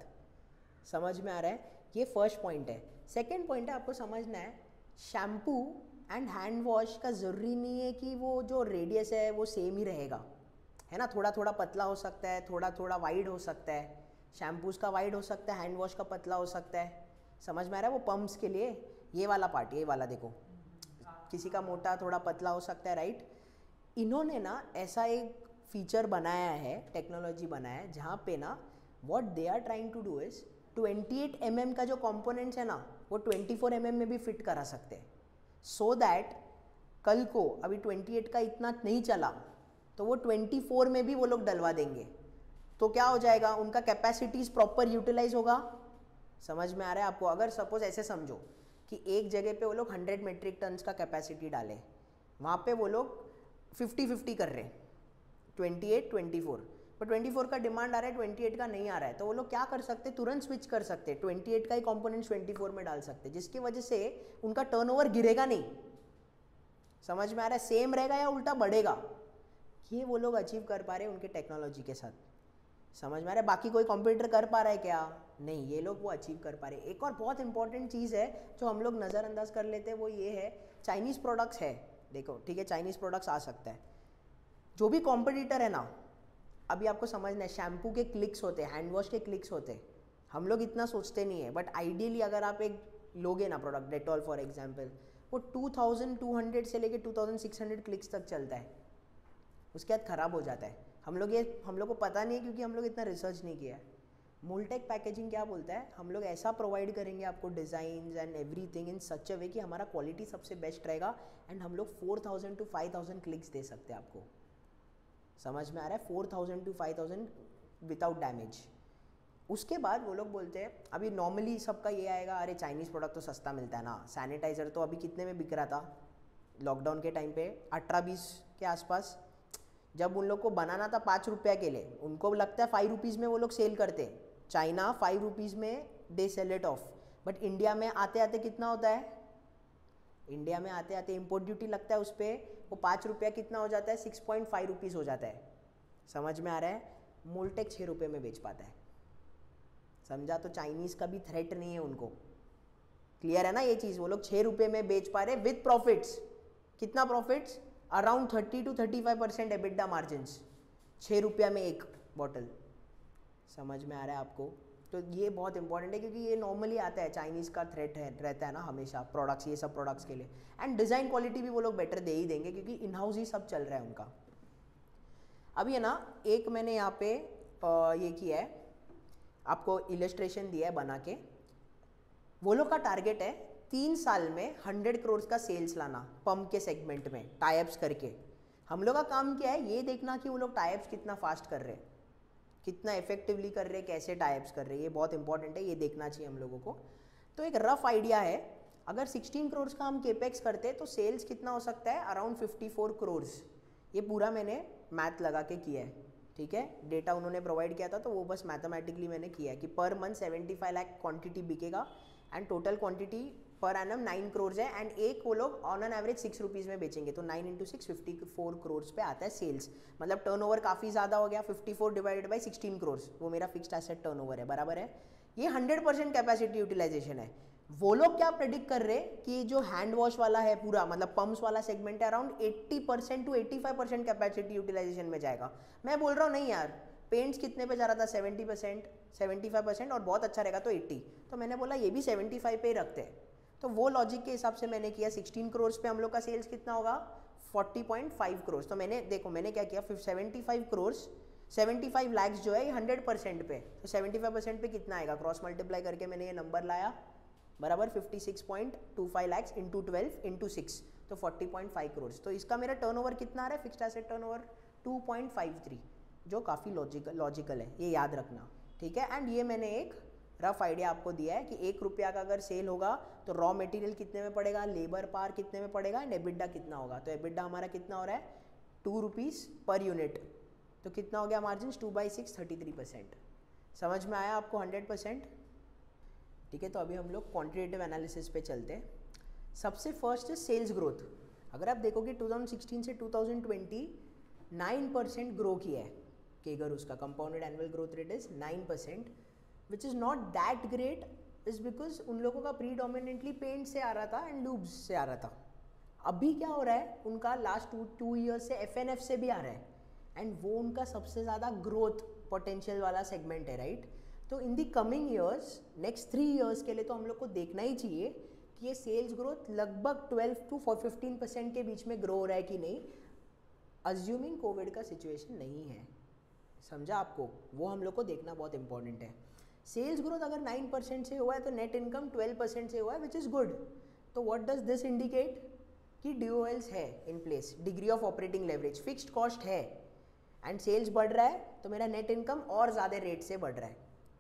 A: समझ में आ रहा है। ये फर्स्ट पॉइंट है। सेकेंड पॉइंट है, आपको समझना है, शैम्पू एंड हैंड वॉश का ज़रूरी नहीं है कि वो जो रेडियस है वो सेम ही रहेगा, है ना। थोड़ा थोड़ा पतला हो सकता है, थोड़ा थोड़ा वाइड हो सकता है। शैम्पूज़ का वाइड हो सकता है, हैंड वॉश का पतला हो सकता है। समझ में आ रहा है। वो पम्प्स के लिए ये वाला पार्ट, ये वाला देखो, किसी का मोटा थोड़ा पतला हो सकता है, राइट। इन्होंने ना ऐसा एक फीचर बनाया है, टेक्नोलॉजी बनाया है, जहाँ पे ना what they are trying to do is twenty eight M M का जो कंपोनेंट्स है ना, वो ट्वेंटी फोर एम एम में भी फिट करा सकते हैं, सो so दैट कल को अभी ट्वेंटी एट का इतना नहीं चला तो वो ट्वेंटी फोर में भी वो लोग डलवा देंगे, तो क्या हो जाएगा, उनका कैपेसिटीज़ प्रॉपर यूटिलाइज होगा। समझ में आ रहा है आपको। अगर सपोज ऐसे समझो कि एक जगह पे वो लोग हंड्रेड मेट्रिक टन्स का कैपेसिटी डालें, वहाँ पे वो लोग फिफ्टी फिफ्टी कर रहे हैं, ट्वेंटी एट ट्वेंटी फोर, पर ट्वेंटी फोर का डिमांड आ रहा है, ट्वेंटी एट का नहीं आ रहा है, तो वो लोग क्या कर सकते हैं, तुरंत स्विच कर सकते हैं, ट्वेंटी एट का ही कंपोनेंट ट्वेंटी फोर में डाल सकते हैं, जिसकी वजह से उनका टर्नओवर गिरेगा नहीं। समझ में आ रहा है? सेम रहेगा या उल्टा बढ़ेगा, ये वो लोग अचीव कर पा रहे हैं उनके टेक्नोलॉजी के साथ। समझ में आ रहा है? बाकी कोई कंप्यूटर कर पा रहा है क्या? नहीं, ये लोग वो अचीव कर पा रहे हैं। एक और बहुत इंपॉर्टेंट चीज़ है जो हम लोग नज़रअंदाज कर लेते हैं, वो ये है चाइनीज़ प्रोडक्ट्स है। देखो ठीक है, चाइनीज़ प्रोडक्ट्स आ सकता है, जो भी कॉम्पिटिटर है ना, अभी आपको समझना है, शैम्पू के क्लिक्स होते हैं, हैंड वॉश के क्लिक्स होते हैं, हम लोग इतना सोचते नहीं है, बट आइडियली अगर आप एक लोगे ना प्रोडक्ट, डेटॉल फॉर एग्जाम्पल, वो टू थाउजेंड टू हंड्रेड से लेके two thousand six hundred clicks तक चलता है, उसके बाद ख़राब हो जाता है। हम लोग ये हम लोग को पता नहीं है क्योंकि हम लोग इतना रिसर्च नहीं किया है। मोल्टेक पैकेजिंग क्या बोलता है, हम लोग ऐसा प्रोवाइड करेंगे आपको designs and everything in such a way कि हमारा क्वालिटी सबसे बेस्ट रहेगा, एंड हम लोग four thousand to five thousand clicks दे सकते हैं आपको। समझ में आ रहा है? Four thousand to five thousand without damage. उसके बाद वो लोग बोलते हैं, अभी नॉर्मली सबका ये आएगा, अरे चाइनीज़ प्रोडक्ट तो सस्ता मिलता है ना, सैनिटाइज़र तो अभी कितने में बिक रहा था लॉकडाउन के टाइम पे, अठारह बीस के आसपास, जब उन लोग को बनाना था पाँच रुपया के लिए, उनको लगता है फाइव रुपीज़ में वो लोग सेल करते, चाइना फाइव रुपीज़ में they sell it off, but India में आते आते कितना होता है, इंडिया में आते आते इम्पोर्ट ड्यूटी लगता है उस पर, वो पाँच रुपया कितना हो जाता है, सिक्स पॉइंट फाइव रुपीज़ हो जाता है। समझ में आ रहा है? मोल्टेक छः रुपये में बेच पाता है। समझा? तो चाइनीज़ का भी थ्रेट नहीं है उनको, क्लियर है ना ये चीज़? वो लोग छः रुपये में बेच पा रहे विथ प्रॉफिट्स। कितना profits? Around thirty to thirty five percent EBITDA margins, छः रुपया में एक बॉटल। समझ में आ रहा है आपको? तो ये बहुत इंपॉर्टेंट है क्योंकि ये नॉर्मली आता है, चाइनीज़ का थ्रेट है रहता है ना हमेशा प्रोडक्ट्स, ये सब प्रोडक्ट्स के लिए, एंड डिज़ाइन क्वालिटी भी वो लोग बेटर दे ही देंगे क्योंकि इन हाउस ही सब चल रहा है उनका। अभी है ना, एक मैंने यहाँ पे आ, ये किया है, आपको इलस्ट्रेशन दिया है बना के। वो लोग का टारगेट है तीन साल में हंड्रेड करोड़ का सेल्स लाना पंप के सेगमेंट में टाइप्स करके। हम लोग का काम क्या है, ये देखना कि वो लोग टाइप्स कितना फास्ट कर रहे हैं, कितना इफेक्टिवली कर रहे हैं, कैसे टाइप्स कर रहे हैं, ये बहुत इंपॉर्टेंट है, ये देखना चाहिए हम लोगों को। तो एक रफ आइडिया है, अगर सिक्सटीन करोड़ का हम केपेक्स करते हैं तो सेल्स कितना हो सकता है, अराउंड फिफ्टी फोर करोड़। ये पूरा मैंने मैथ लगा के किया है, ठीक है, डेटा उन्होंने प्रोवाइड किया था तो वो बस मैथमेटिकली मैंने किया है कि per month seventy five lakh quantity बिकेगा and total quantity per annum nine crore है, एंड एक वो लोग on an average six rupees में बेचेंगे, तो nine into six fifty four crore पे आता है सेल्स। मतलब टर्नओवर काफ़ी ज़्यादा हो गया, fifty four divided by sixteen crore, वो मेरा फिक्स्ड एसेट टर्नओवर है, बराबर है। ये हंड्रेड परसेंट कैपेसिटी यूटिलाइजेशन है। वो लोग क्या प्रेडिक्ट कर रहे हैं कि जो हैंड वॉश वाला है पूरा, मतलब पम्प्स वाला सेगमेंट है, around eighty percent to eighty five percent capacity utilisation में जाएगा। मैं बोल रहा हूँ नहीं यार, पेंट्स कितने पे जा रहा था, seventy percent seventy five percent, और बहुत अच्छा रहेगा तो एट्टी, तो मैंने बोला ये भी सेवेंटी फाइव पे ही रखते हैं। तो वो लॉजिक के हिसाब से मैंने किया, सिक्सटीन करोड़ पे हम लोग का सेल्स कितना होगा, फोर्टी पॉइंट फाइव करोड़। तो मैंने देखो मैंने क्या किया, seventy five crore seventy five lakhs जो है ये हंड्रेड परसेंट पे, तो सेवेंटी फाइव परसेंट पे कितना आएगा, क्रॉस मल्टीप्लाई करके मैंने ये नंबर लाया, बराबर fifty six point two five lakhs into twelve into six, तो फोर्टी पॉइंट फाइव करोड़। तो इसका मेरा टर्नओवर कितना आ रहा है, fixed asset turnover two point five three, जो काफ़ी लॉजिकल लॉजिकल है, ये याद रखना, ठीक है। एंड ये मैंने एक रफ आइडिया आपको दिया है कि एक रुपया का अगर सेल होगा तो रॉ मटेरियल कितने में पड़ेगा, लेबर पावर कितने में पड़ेगा, एंड एबिडा कितना होगा। तो एबिडा हमारा कितना हो रहा है, टू रुपीज़ पर यूनिट, तो कितना हो गया margin, two by six thirty three percent. समझ में आया आपको हंड्रेड परसेंट, ठीक है। तो अभी हम लोग क्वान्टिटेटिव एनालिसिस पे चलते हैं। सबसे फर्स्ट है सेल्स ग्रोथ। अगर आप देखोगे टू थाउजेंड सिक्सटीन से two thousand twenty nine percent grow किया है केगर, उसका compounded annual growth rate is nine percent, which is not that great, is because उन लोगों का प्रीडोमिनेंटली पेंट से आ रहा था एंड लूब्स से आ रहा था। अभी क्या हो रहा है, उनका लास्ट टू टू ईयर्स से एफ एन एफ से भी आ रहा है, एंड वो उनका सबसे ज़्यादा ग्रोथ पोटेंशियल वाला सेगमेंट है, राइट। तो in the coming years, next three years के लिए तो हम लोग को देखना ही चाहिए कि ये सेल्स ग्रोथ लगभग ट्वेल्व टू फिफ्टीन परसेंट के बीच में ग्रो हो रहा है कि नहीं, अज्यूमिंग कोविड का सिचुएशन नहीं है। समझा आपको, वो हम लोग को देखना बहुत इंपॉर्टेंट है। सेल्स ग्रोथ अगर नाइन परसेंट से हुआ है तो नेट इनकम ट्वेल्व परसेंट से हुआ है, विच इज़ गुड। तो व्हाट डज दिस इंडिकेट कि डी ओ एल्स है in place, degree of operating leverage, fixed cost है, एंड सेल्स बढ़ रहा है तो मेरा नेट इनकम और ज़्यादा रेट से बढ़ रहा है,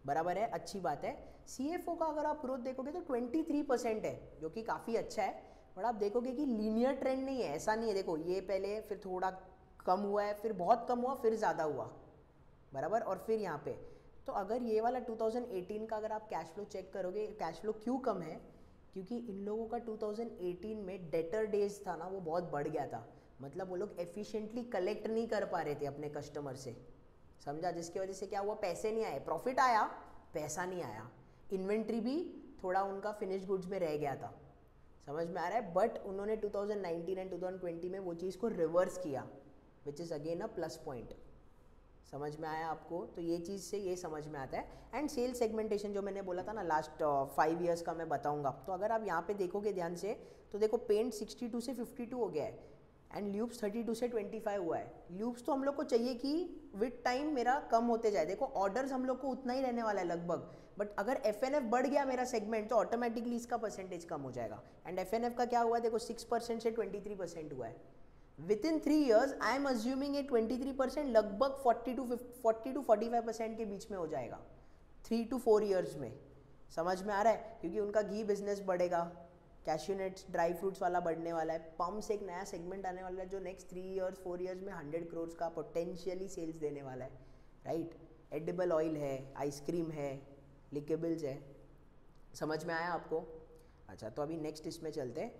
A: बराबर है, अच्छी बात है। सी एफ ओ का अगर आप ग्रोथ देखोगे तो ट्वेंटी थ्री परसेंट है, जो कि काफ़ी अच्छा है, बट आप देखोगे कि लीनियर ट्रेंड नहीं है, ऐसा नहीं है। देखो ये पहले फिर थोड़ा कम हुआ है, फिर बहुत कम हुआ, फिर ज़्यादा हुआ, बराबर, और फिर यहाँ पे। तो अगर ये वाला टू थाउजेंड एटीन का अगर आप कैश फ्लो चेक करोगे, कैश फ्लो क्यों कम है, क्योंकि इन लोगों का टू थाउजेंड एटीन में डेटर डेज था ना, वो बहुत बढ़ गया था। मतलब वो लोग एफिशिएंटली कलेक्ट नहीं कर पा रहे थे अपने कस्टमर से, समझा, जिसकी वजह से क्या हुआ, पैसे नहीं आए, प्रॉफिट आया, पैसा नहीं आया, इन्वेंट्री भी थोड़ा उनका फिनिश गुड्स में रह गया था, समझ में आ रहा है। बट उन्होंने two thousand nineteen and two thousand twenty में वो चीज़ को रिवर्स किया, which is again a plus point. समझ में आया आपको, तो ये चीज़ से ये समझ में आता है। एंड सेल सेगमेंटेशन जो मैंने बोला था ना, लास्ट फाइव ईयर्स का मैं बताऊंगा, तो अगर आप यहाँ पे देखोगे ध्यान से, तो देखो पेंट सिक्सटी टू से फिफ्टी टू हो गया है, एंड ल्यूब्स थर्टी टू से ट्वेंटी फाइव हुआ है। ल्यूब्स तो हम लोग को चाहिए कि विद टाइम मेरा कम होते जाए, देखो ऑर्डर्स हम लोग को उतना ही रहने वाला है लगभग, बट अगर एफ एन एफ बढ़ गया मेरा सेगमेंट, तो ऑटोमेटिकली इसका परसेंटेज कम हो जाएगा। एंड एफ एन एफ का क्या हुआ, देखो सिक्स परसेंट से ट्वेंटी थ्री परसेंट हुआ है। Within three years I am assuming a twenty three percent लगभग forty two forty two forty five percent के बीच में हो जाएगा थ्री टू फोर ईयर्स में, समझ में आ रहा है, क्योंकि उनका घी बिजनेस बढ़ेगा, कैश्यू नट्स ड्राई फ्रूट्स वाला बढ़ने वाला है, पम्प्स एक नया सेगमेंट आने वाला है जो next three years four years में हंड्रेड करोड़ का पोटेंशियली सेल्स देने वाला है, राइट। एडिबल ऑयल है, आइसक्रीम है, लिकेबल्स है, समझ में आया आपको। अच्छा, तो अभी नेक्स्ट इसमें चलते हैं,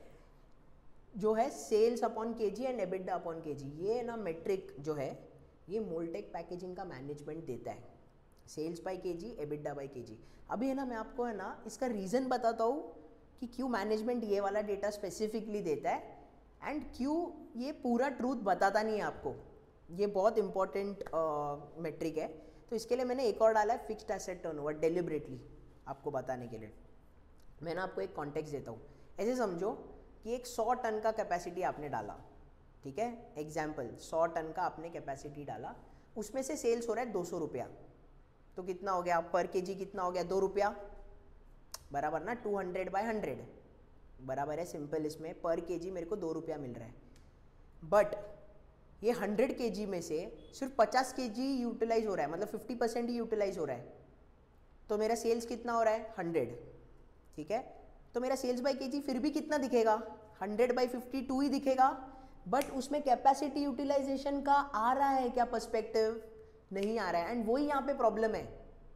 A: जो है sales upon KG and EBITDA upon KG. ये ना मेट्रिक जो है, ये मोल्टेक पैकेजिंग का मैनेजमेंट देता है, sales by KG, EBITDA by KG. अभी है ना, मैं आपको है ना इसका रीज़न बताता हूँ कि क्यों मैनेजमेंट ये वाला डेटा स्पेसिफिकली देता है, एंड क्यों ये पूरा ट्रूथ बताता नहीं है आपको। ये बहुत इंपॉर्टेंट मेट्रिक है, तो इसके लिए मैंने एक और डाला है, फिक्स्ड एसेट टर्नओवर, डेलिबरेटली आपको बताने के लिए। मैं ना आपको एक कॉन्टेक्स्ट देता हूँ। ऐसे समझो कि एक सौ टन का कैपेसिटी आपने डाला, ठीक है, एग्जाम्पल सौ टन का आपने कैपेसिटी डाला, उसमें से सेल्स हो रहा है दो सौ रुपया, तो कितना हो गया पर केजी, कितना हो गया, दो रुपया, बराबर ना, टू हंड्रेड बाई हंड्रेड, बराबर है, सिंपल। इसमें पर केजी मेरे को दो रुपया मिल रहा है, बट ये हंड्रेड केजी में से सिर्फ पचास केजी यूटिलाइज हो रहा है, मतलब फिफ्टी परसेंट ही यूटिलाइज हो रहा है, तो मेरा सेल्स कितना हो रहा है, हंड्रेड, ठीक है। तो मेरा सेल्स बाय केजी फिर भी कितना दिखेगा, हंड्रेड बाई फिफ्टी टू ही दिखेगा, बट उसमें कैपेसिटी यूटिलाइजेशन का आ रहा है क्या पर्सपेक्टिव, नहीं आ रहा है, एंड वही यहाँ पे प्रॉब्लम है,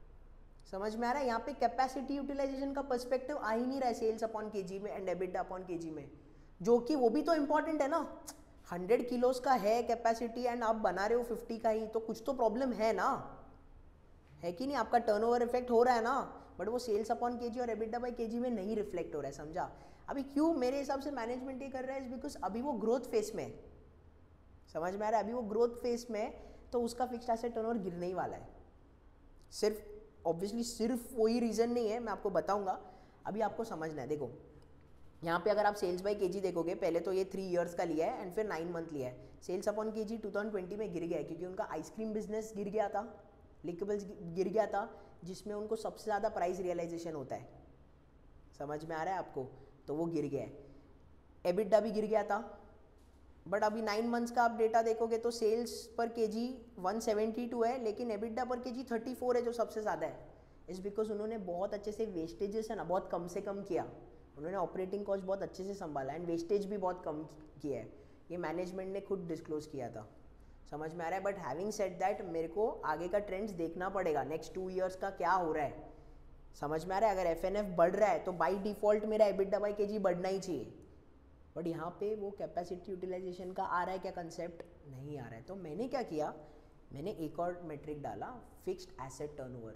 A: समझ में आ रहा है। यहाँ पे कैपेसिटी यूटिलाइजेशन का पर्सपेक्टिव आ ही नहीं रहा है सेल्स अपॉन केजी में एंड एबिडा अपॉन केजी में, जो कि वो भी तो इंपॉर्टेंट है ना। हंड्रेड किलोस का है कैपेसिटी एंड आप बना रहे हो फिफ्टी का ही, तो कुछ तो प्रॉब्लम है ना, है कि नहीं। आपका टर्नओवर इफेक्ट हो रहा है ना, बट वो सेल्स अपॉन केजी और एबिडा बाय केजी में नहीं रिफ्लेक्ट हो रहा है, समझा। अभी क्यों मेरे हिसाब से मैनेजमेंट ये कर रहा है, बिकॉज अभी वो ग्रोथ फेस में, समझ में आ रहा है, अभी वो ग्रोथ फेस में, तो उसका फिक्स्ड एसेट टर्नओवर गिरने ही वाला है। सिर्फ ऑब्वियसली सिर्फ वही रीज़न नहीं है, मैं आपको बताऊंगा, अभी आपको समझना है। देखो यहाँ पे अगर आप सेल्स बाय केजी देखोगे, पहले तो ये थ्री इयर्स का लिया है एंड फिर नाइन मंथ लिया है। Sales upon KG two thousand twenty में गिर गया है, क्योंकि उनका आइसक्रीम बिजनेस गिर गया था, लिकेबल्स गिर गया था, जिसमें उनको सबसे ज़्यादा प्राइस रियलाइजेशन होता है, समझ में आ रहा है आपको, तो वो गिर गया है। एबिडा भी गिर गया था, बट अभी नाइन मंथ्स का आप डेटा देखोगे तो सेल्स पर केजी वन सेवेंटी टू है, लेकिन एबिडा पर केजी थर्टी फोर है, जो सबसे ज़्यादा है। इस बिकॉज उन्होंने बहुत अच्छे से वेस्टेजेस है ना बहुत कम से कम किया, उन्होंने ऑपरेटिंग कॉस्ट बहुत अच्छे से संभाला एंड वेस्टेज भी बहुत कम किया है, ये मैनेजमेंट ने खुद डिस्क्लोज किया था, समझ में आ रहा है। बट हैविंग सेड दैट, मेरे को आगे का ट्रेंड्स देखना पड़ेगा, नेक्स्ट टू ईयर्स का क्या हो रहा है, समझ में आ रहा है। अगर एफ एन एफ बढ़ रहा है तो बाई डिफॉल्ट मेरा एबिडा बाई केजी बढ़ना ही चाहिए, बट यहाँ पे वो कैपेसिटी यूटिलाइजेशन का आ रहा है क्या कंसेप्ट, नहीं आ रहा है। तो मैंने क्या किया, मैंने एक और मेट्रिक डाला, फिक्स्ड एसेट टर्नओवर,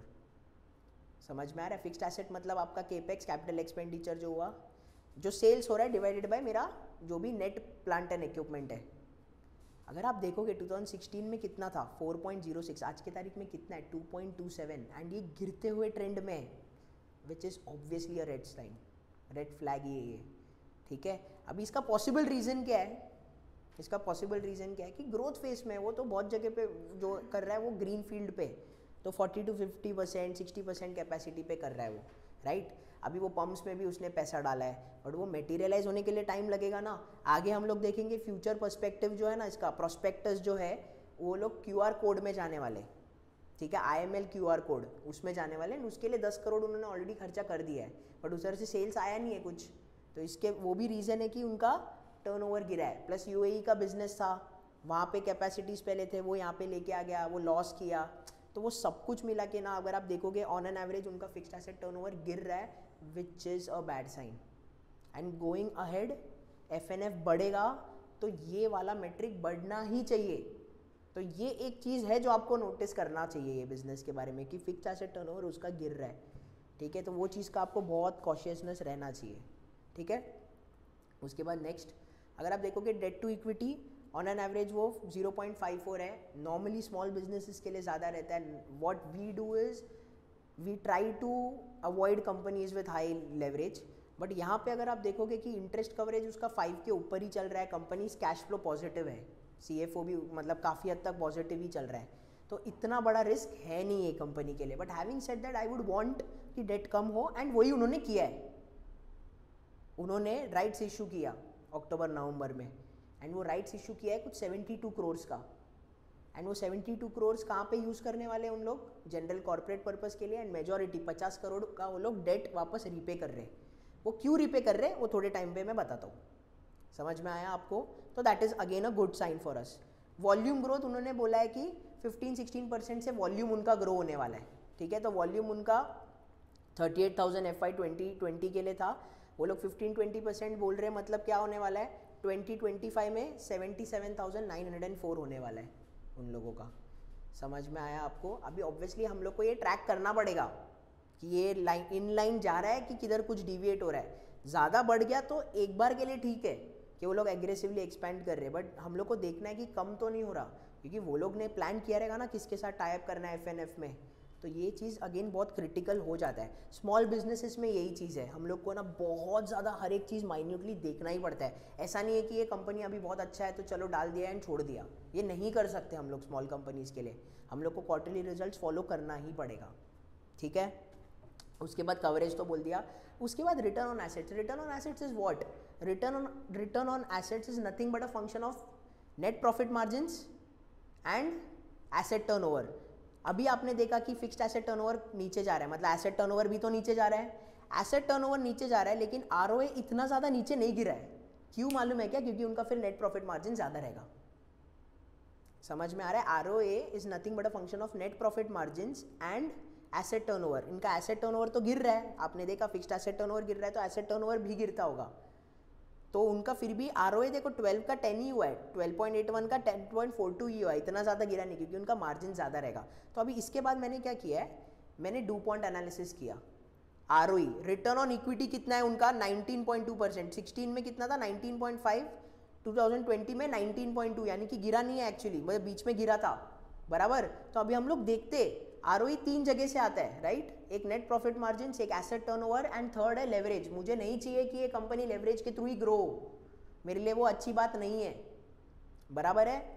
A: समझ में आ रहा है। फिक्स्ड एसेट मतलब आपका केपेक्स, कैपिटल एक्सपेंडिचर जो हुआ, जो सेल्स हो रहा है डिवाइडेड बाय मेरा जो भी नेट प्लांट एंड इक्विपमेंट है। अगर आप देखोगे टू थाउजेंड सिक्सटीन में कितना था, फोर पॉइंट ज़ीरो सिक्स, आज की तारीख में कितना है, two point two seven, and ये गिरते हुए ट्रेंड में, which is obviously a red sign, red flag ये ये ठीक है। अभी इसका पॉसिबल रीज़न क्या है, इसका पॉसिबल रीज़न क्या है कि ग्रोथ फेस में वो तो बहुत जगह पे जो कर रहा है वो ग्रीन फील्ड पे, तो forty to fifty percent sixty percent capacity पे कर रहा है वो, राइट। अभी वो पम्प्स में भी उसने पैसा डाला है, बट वो मटेरियलाइज होने के लिए टाइम लगेगा ना। आगे हम लोग देखेंगे फ्यूचर पर्सपेक्टिव जो है ना, इसका प्रोस्पेक्टस जो है, वो लोग क्यू आर कोड में जाने वाले, ठीक है, I M L Q R code उसमें जाने वाले हैं, उसके लिए दस करोड़ उन्होंने ऑलरेडी खर्चा कर दिया है, बट उधर से सेल्स आया नहीं है कुछ, तो इसके वो भी रीज़न है कि उनका टर्नओवर गिरा है। प्लस यूएई का बिजनेस था, वहाँ पे कैपेसिटीज़ पहले थे, वो यहाँ पे लेके आ गया, वो लॉस किया, तो वो सब कुछ मिला के ना अगर आप देखोगे ऑन एन एवरेज उनका फिक्स्ड एसेट टर्नओवर गिर रहा है, which is a bad sign. And going ahead F N F बढ़ेगा तो ये वाला मेट्रिक बढ़ना ही चाहिए। तो ये एक चीज़ है जो आपको नोटिस करना चाहिए ये बिजनेस के बारे में कि फिक्स्ड एसेट टर्नओवर उसका गिर रहा है, ठीक है, तो वो चीज़ का आपको बहुत कॉशियसनेस रहना चाहिए, ठीक है। उसके बाद नेक्स्ट अगर आप देखोगे debt to equity on an average वो ज़ीरो पॉइंट फाइव फोर है, नॉर्मली स्मॉल बिजनेसेस के लिए ज़्यादा रहता है। What we do is we try to avoid companies with high leverage, but यहाँ पे अगर आप देखोगे कि इंटरेस्ट कवरेज उसका फाइव के ऊपर ही चल रहा है, कंपनीज कैश फ्लो पॉजिटिव है, सी एफ ओ भी मतलब काफ़ी हद तक पॉजिटिव ही चल रहा है, तो इतना बड़ा रिस्क है नहीं ये कंपनी के लिए। But having said that I would want कि डेट कम हो, एंड वही उन्होंने किया है, उन्होंने राइट्स इशू किया अक्टूबर नवंबर में, एंड वो राइट्स इशू किया है कुछ सेवेंटी टू करोर्स का, एंड वो सेवेंटी टू करोर्स कहाँ पे यूज़ करने वाले हैं उन लोग, जनरल कॉर्पोरेट पर्पस के लिए, एंड मेजॉरिटी पचास करोड़ का वो लोग डेट वापस रीपे कर रहे हैं। वो क्यों रीपे कर रहे हैं वो थोड़े टाइम पे मैं बताता हूँ, समझ में आया आपको, तो that is again a good sign for us. Volume growth उन्होंने बोला है कि फिफ्टीन सिक्सटीन परसेंट से वॉल्यूम उनका ग्रो होने वाला है, ठीक है, तो वॉल्यूम उनका thirty eight thousand F Y twenty twenty के लिए था, वो लोग फिफ्टीन ट्वेंटी परसेंट बोल रहे हैं, मतलब क्या होने वाला है ट्वेंटी ट्वेंटी फाइव में seventy seven thousand nine hundred and four होने वाला है उन लोगों का। समझ में आया आपको? अभी ऑब्वियसली हम लोग को ये ट्रैक करना पड़ेगा कि ये लाइन इन लाइन जा रहा है कि किधर कुछ डिविएट हो रहा है। ज़्यादा बढ़ गया तो एक बार के लिए ठीक है कि वो लोग एग्रेसिवली एक्सपेंड कर रहे हैं, बट हम लोग को देखना है कि कम तो नहीं हो रहा, क्योंकि वो लोग ने प्लान किया रहेगा ना किसके साथ टाई अप करना है एफ एन एफ में, तो ये चीज़ अगेन बहुत क्रिटिकल हो जाता है। स्मॉल बिजनेसेस में यही चीज़ है, हम लोग को ना बहुत ज़्यादा हर एक चीज़ माइन्यूटली देखना ही पड़ता है। ऐसा नहीं है कि ये कंपनी अभी बहुत अच्छा है तो चलो डाल दिया एंड छोड़ दिया, ये नहीं कर सकते हम लोग स्मॉल कंपनीज़ के लिए, हम लोग को क्वार्टरली रिजल्ट्स फॉलो करना ही पड़ेगा, ठीक है। उसके बाद कवरेज तो बोल दिया, उसके बाद return on assets. Return on assets is what? Return on return on assets is nothing but a function of net profit margins and asset turnover. अभी आपने देखा कि फिक्स्ड एसेट टर्नओवर नीचे जा रहा है, मतलब एसेट टर्नओवर भी तो नीचे जा रहा है, एसेट टर्नओवर नीचे जा रहा है, लेकिन आरओए इतना ज़्यादा नीचे नहीं गिरा है। क्यों मालूम है क्या? क्योंकि उनका फिर नेट प्रॉफिट मार्जिन ज़्यादा रहेगा। समझ में आ रहा है? ROA is nothing but a function of net profit margins and asset turnover. इनका एसेट टर्नओवर तो गिर रहा है, आपने देखा फिक्स्ड एसेट टर्नओवर गिर रहा है, तो एसेट टर्नओवर भी गिरता होगा, तो उनका फिर भी आरओए देखो ट्वेल्व का टेन ही हुआ है, ट्वेल्व पॉइंट एट वन का टेन पॉइंट फोर टू ही हुआ है, इतना ज़्यादा गिरा नहीं क्योंकि उनका मार्जिन ज़्यादा रहेगा। तो अभी इसके बाद मैंने क्या किया है, मैंने डू पॉइंट एनालिसिस किया। आरओई रिटर्न ऑन इक्विटी कितना है उनका? Nineteen point two percent. Sixteen में कितना था? Nineteen point five. Two thousand twenty में नाइनटीन पॉइंट टू, यानी कि गिरा नहीं है एक्चुअली, मतलब बीच में गिरा था, बराबर। तो अभी हम लोग देखते आरओई तीन जगह से आता है, राइट? एक नेट प्रॉफिट मार्जिन, एक एसेट टर्नओवर एंड थर्ड है लेवरेज। मुझे नहीं चाहिए कि ये कंपनी लेवरेज के थ्रू ही ग्रो, मेरे लिए वो अच्छी बात नहीं है, बराबर है।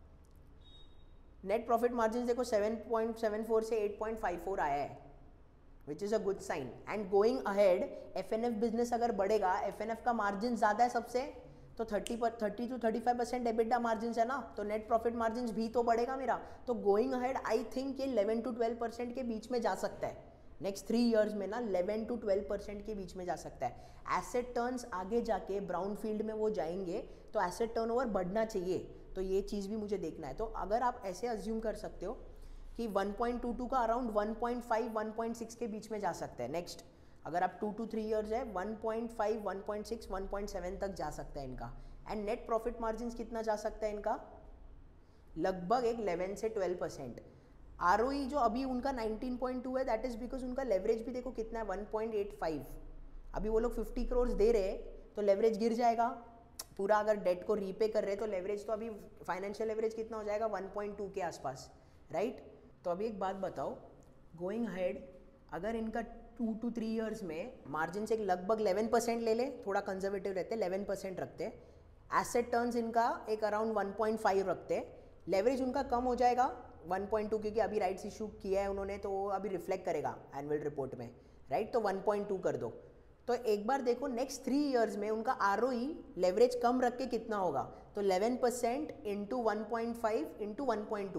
A: नेट प्रॉफिट मार्जिन देखो सेवन पॉइंट सेवन फोर से एट पॉइंट फाइव फोर आया है, which is a good sign. And going ahead F N F business अगर बढ़ेगा, एफ एन एफ का मार्जिन ज़्यादा है सबसे, तो थर्टी पर thirty to thirty five percent EBITDA margin है ना, तो नेट प्रॉफिट मार्जिन भी तो बढ़ेगा मेरा। तो गोइंग अहेड आई थिंक ये इलेवन टू ट्वेल्व परसेंट के बीच में जा सकता है, नेक्स्ट थ्री इयर्स में ना इलेवन टू ट्वेल्व परसेंट के बीच में जा सकता है। एसेट टर्न्स आगे जाके ब्राउन फील्ड में वो जाएंगे तो एसेट टर्नओवर बढ़ना चाहिए, तो ये चीज़ भी मुझे देखना है। तो अगर आप ऐसे अज्यूम कर सकते हो कि वन पॉइंट टू टू का around one point five one point six के बीच में जा सकता है नेक्स्ट, अगर आप टू टू थ्री इयर्स है one point five one point six one point seven तक जा सकता है इनका। एंड नेट प्रॉफिट मार्जिन कितना जा सकता है इनका? लगभग एक इलेवन से ट्वेल्व परसेंट। आरओई जो अभी उनका नाइनटीन पॉइंट टू है, दैट इज बिकॉज उनका लेवरेज भी देखो कितना है, वन पॉइंट एट फाइव। अभी वो लोग फिफ्टी करोड़ दे रहे हैं तो लेवरेज गिर जाएगा पूरा, अगर डेट को रीपे कर रहे हैं तो लेवरेज तो अभी फाइनेंशियल लेवरेज कितना हो जाएगा? वन पॉइंट टू के आसपास, राइट? तो अभी एक बात बताओ, गोइंग हेड अगर इनका टू टू थ्री इयर्स में मार्जिन से लगभग इलेवन परसेंट ले ले, थोड़ा कंजर्वेटिव रहते, इलेवन परसेंट रखते, एसेट टर्न्स इनका एक अराउंड वन पॉइंट फाइव रखते, लेवरेज उनका कम हो जाएगा वन पॉइंट टू, क्योंकि अभी राइट्स इशू किया है उन्होंने तो वो अभी रिफ्लेक्ट करेगा एनुअल रिपोर्ट में, राइट? तो वन पॉइंट टू कर दो। तो एक बार देखो नेक्स्ट थ्री इयर्स में उनका आरओई लेवरेज कम रख के कितना होगा, तो eleven percent into one point five into one point two,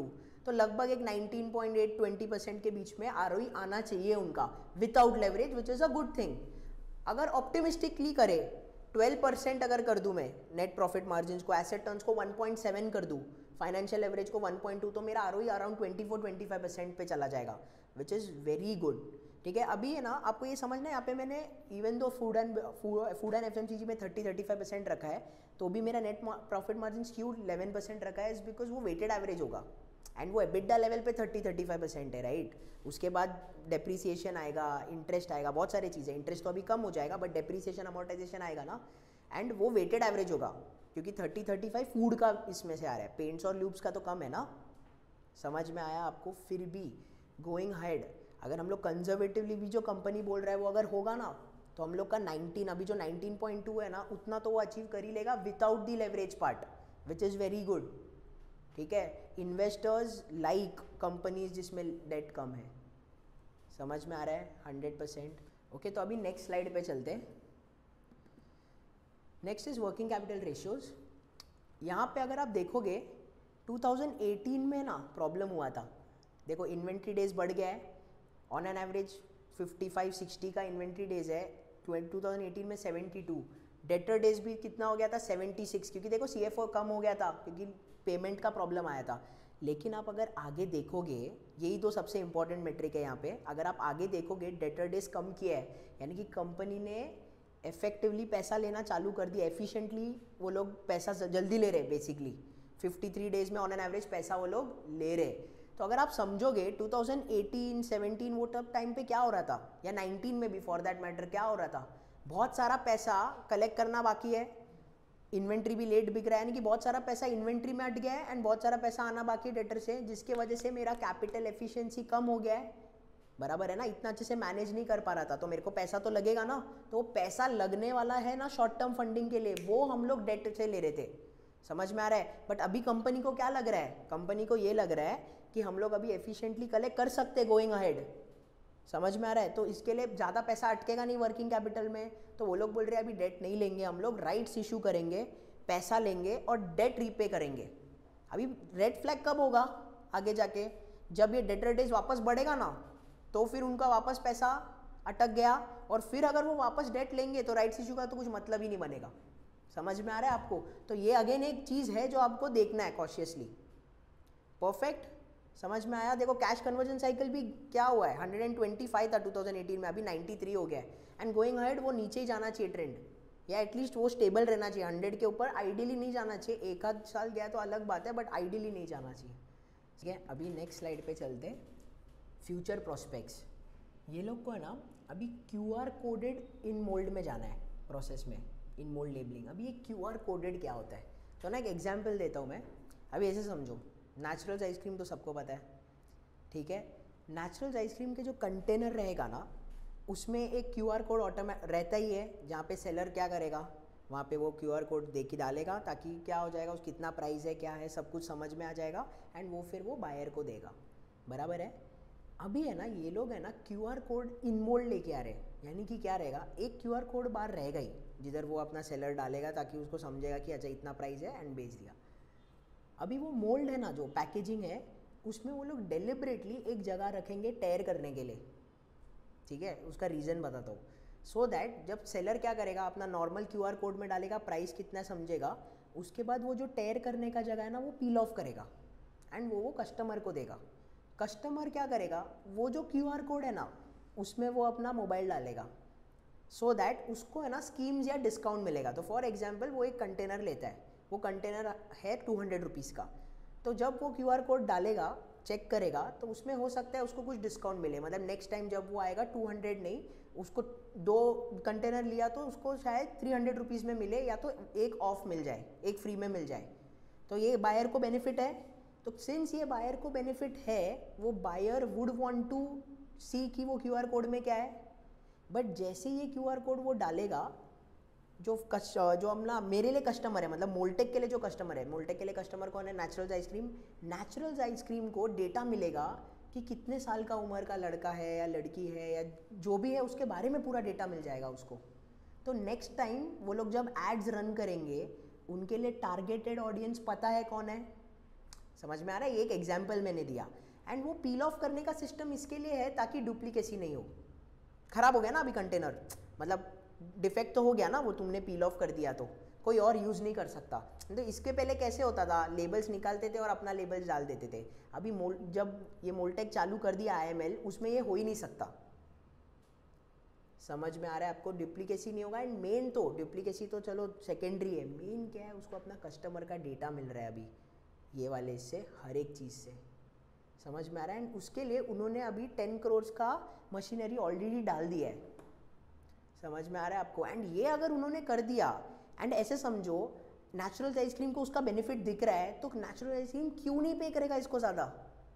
A: तो लगभग एक nineteen point eight twenty percent के बीच में आरओई आना चाहिए उनका without leverage, which is a good thing. अगर ऑप्टिमिस्टिकली करे ट्वेल्व परसेंट अगर कर दूं मैं नेट प्रॉफिट मार्जिन को, एसेट टर्न्स को वन पॉइंट सेवन कर दूं, फाइनेंशियल लेवरेज को वन पॉइंट टू, तो मेरा ROE around twenty four twenty five percent पे चला जाएगा, विच इज़ वेरी गुड। ठीक है, अभी है ना आपको ये समझना है, यहाँ पे मैंने इवन दो food and food and FMCG में थर्टी थर्टी फाइव परसेंट रखा है, तो भी मेरा नेट प्रॉफिट मार्जिन स्क्यू इलेवन परसेंट रखा है, इज बिकॉज वो वेटेड एवरेज होगा एंड वो एबिडा लेवल पे थर्टी थर्टी फाइव परसेंट है, राइट। उसके बाद डेप्रीसिएशन आएगा, इंटरेस्ट आएगा, बहुत सारी चीज़ें, इंटरेस्ट तो अभी कम हो जाएगा बट डेप्रीसिएशन अमोर्टाइजेशन आएगा ना, एंड वो वेटेड एवरेज होगा क्योंकि थर्टी थर्टी फाइव फूड का इसमें से आ रहा है, पेंट्स और ल्यूब्स का तो कम है ना। समझ में आया आपको? फिर भी गोइंग हेड अगर हम लोग कंजर्वेटिवली भी जो कंपनी बोल रहा है वो अगर होगा ना, तो हम लोग का नाइनटीन, अभी जो नाइनटीन पॉइंट टू है ना, उतना तो वो अचीव कर ही लेगा without the leverage part, which is very good. ठीक है, इन्वेस्टर्स लाइक कंपनीज जिसमें डेट कम है। समझ में आ रहा है? Hundred percent. ओके, तो अभी नेक्स्ट स्लाइड पे चलते हैं। Next is working capital ratios. यहाँ पे अगर आप देखोगे टू थाउजेंड एटीन में ना प्रॉब्लम हुआ था। देखो इन्वेंट्री डेज बढ़ गया है, on an average fifty five sixty का इन्वेंट्री डेज है, टू थाउजेंड एटीन में सेवेंटी टू। डेटर डेज भी कितना हो गया था? सेवेंटी सिक्स, क्योंकि देखो सीएफओ कम हो गया था क्योंकि पेमेंट का प्रॉब्लम आया था। लेकिन आप अगर आगे देखोगे, यही दो सबसे इंपॉर्टेंट मेट्रिक है यहाँ पे, अगर आप आगे देखोगे डेटर डेज कम किया है, यानी कि कंपनी ने इफेक्टिवली पैसा लेना चालू कर दिया, एफिशिएंटली वो लोग पैसा जल्दी ले रहे, बेसिकली फिफ्टी थ्री डेज में ऑन एन एवरेज पैसा वो लोग ले रहे। तो अगर आप समझोगे टू थाउजेंड एटीन सेवेंटीन वो तब टाइम पे क्या हो रहा था, या नाइनटीन में भी फॉर दैट मैटर क्या हो रहा था, बहुत सारा पैसा कलेक्ट करना बाकी है, इन्वेंट्री भी लेट बिक रहा है, यानी कि बहुत सारा पैसा इन्वेंट्री में अट गया है एंड बहुत सारा पैसा आना बाकी है डेटर से, जिसके वजह से मेरा कैपिटल एफिशिएंसी कम हो गया है। बराबर है ना, इतना अच्छे से मैनेज नहीं कर पा रहा था, तो मेरे को पैसा तो लगेगा ना, तो वो पैसा लगने वाला है ना शॉर्ट टर्म फंडिंग के लिए, वो हम लोग डेट से ले रहे थे। समझ में आ रहा है? बट अभी कंपनी को क्या लग रहा है, कंपनी को ये लग रहा है कि हम लोग अभी एफिशिएंटली कलेक्ट कर सकते गोइंग अहेड। समझ में आ रहा है? तो इसके लिए ज़्यादा पैसा अटकेगा नहीं वर्किंग कैपिटल में, तो वो लोग बोल रहे हैं अभी डेट नहीं लेंगे हम लोग, राइट्स इशू करेंगे, पैसा लेंगे और डेट रीपे करेंगे। अभी रेड फ्लैग कब होगा आगे जाके, जब ये डेटर डेज वापस बढ़ेगा ना, तो फिर उनका वापस पैसा अटक गया, और फिर अगर वो वापस डेट लेंगे तो राइट्स इशू का तो कुछ मतलब ही नहीं बनेगा। समझ में आ रहा है आपको? तो ये अगेन एक चीज़ है जो आपको देखना है कॉशियसली। परफेक्ट, समझ में आया? देखो कैश कन्वर्जन साइकिल भी क्या हुआ है, वन ट्वेंटी फाइव था टू थाउजेंड एटीन में, अभी नाइन्टी थ्री हो गया है, एंड गोइंग अहेड वो नीचे ही जाना चाहिए ट्रेंड, या एटलीस्ट वो स्टेबल रहना चाहिए, हंड्रेड के ऊपर आइडियली नहीं जाना चाहिए। एक आध साल गया तो अलग बात है, बट आइडियली नहीं जाना चाहिए। ठीक है, अभी नेक्स्ट स्लाइड पे चलते हैं। फ्यूचर प्रोस्पेक्ट्स, ये लोग को है ना अभी Q R coded in mould में जाना है प्रोसेस में, इन मोल्ड लेबलिंग। अभी ये क्यू आर कोडेड क्या होता है, तो ना एक एग्जांपल देता हूँ मैं। अभी ऐसे समझो, नेचुरल्स आइसक्रीम तो सबको पता है, ठीक है। नेचुरल्स आइसक्रीम के जो कंटेनर रहेगा ना, उसमें एक क्यू आर कोड ऑटोमेटिक रहता ही है, जहाँ पे सेलर क्या करेगा, वहाँ पे वो क्यू आर कोड दे के डालेगा, ताकि क्या हो जाएगा, उस कितना प्राइस है, क्या है, सब कुछ समझ में आ जाएगा, एंड वो फिर वो बायर को देगा। बराबर है? अभी है ना ये लोग है ना Q R code in mould लेके आ रहे हैं, यानी कि क्या रहेगा, एक क्यू आर कोड बार रहेगा ही जिधर वो अपना सेलर डालेगा, ताकि उसको समझेगा कि अच्छा इतना प्राइस है एंड बेच दिया। अभी वो मोल्ड है ना, जो पैकेजिंग है, उसमें वो लोग डेलिबरेटली एक जगह रखेंगे टेयर करने के लिए। ठीक है, उसका रीज़न बताता हूँ। सो दैट जब सेलर क्या करेगा, अपना नॉर्मल क्यू आर कोड में डालेगा, प्राइस कितना समझेगा, उसके बाद वो जो टेयर करने का जगह है ना, वो पील ऑफ करेगा एंड वो वो कस्टमर को देगा। कस्टमर क्या करेगा, वो जो क्यू आर कोड है ना, उसमें वो अपना मोबाइल डालेगा, सो so दैट उसको है ना स्कीम्स या डिस्काउंट मिलेगा। तो फॉर एग्जांपल वो एक कंटेनर लेता है, वो कंटेनर है टू हंड्रेड रुपीज़ का, तो जब वो क्यू आर कोड डालेगा, चेक करेगा, तो उसमें हो सकता है उसको कुछ डिस्काउंट मिले, मतलब नेक्स्ट टाइम जब वो आएगा टू हंड्रेड नहीं, उसको दो कंटेनर लिया तो उसको शायद थ्री हंड्रेड रुपीज़ में मिले, या तो एक ऑफ मिल जाए, एक फ्री में मिल जाए। तो ये बायर को बेनिफिट है। तो सिंस ये बायर को बेनिफिट है, वो buyer would want to see कि वो क्यू आर कोड में क्या है। बट जैसे ये क्यू आर कोड वो डालेगा, जो कस्ट जो अपना मेरे लिए कस्टमर है, मतलब मोल्टेक के लिए जो कस्टमर है, मोल्टेक के लिए कस्टमर कौन है, नेचुरल्स आइसक्रीम। नेचुरल्स आइसक्रीम को डेटा मिलेगा कि कितने साल का उम्र का लड़का है या लड़की है, या जो भी है उसके बारे में पूरा डेटा मिल जाएगा उसको। तो नेक्स्ट टाइम वो लोग जब एड्स रन करेंगे, उनके लिए टारगेटेड ऑडियंस पता है कौन है, समझ में आ रहा है? ये एक एग्जाम्पल मैंने दिया। एंड वो पील ऑफ करने का सिस्टम इसके लिए है ताकि डुप्लीकेसी नहीं हो। खराब हो गया ना अभी कंटेनर, मतलब डिफेक्ट तो हो गया ना, वो तुमने पील ऑफ कर दिया तो कोई और यूज़ नहीं कर सकता। तो इसके पहले कैसे होता था, लेबल्स निकालते थे और अपना लेबल्स डाल देते थे। अभी मोल जब ये मोल्टेक चालू कर दिया आई एम एल, उसमें ये हो ही नहीं सकता। समझ में आ रहा है आपको? डुप्लीकेसी नहीं होगा। एंड मेन तो डुप्लीकेसी तो चलो सेकेंडरी है, मेन क्या है, उसको अपना कस्टमर का डेटा मिल रहा है अभी ये वाले इससे, हर एक चीज़ से। समझ में आ रहा है? एंड उसके लिए उन्होंने अभी टेन करोड़ का मशीनरी ऑलरेडी डाल दिया है। समझ में आ रहा है आपको? एंड ये अगर उन्होंने कर दिया, एंड ऐसे समझो नेचुरल आइसक्रीम को उसका बेनिफिट दिख रहा है, तो नेचुरल आइसक्रीम क्यों नहीं पे करेगा इसको ज़्यादा?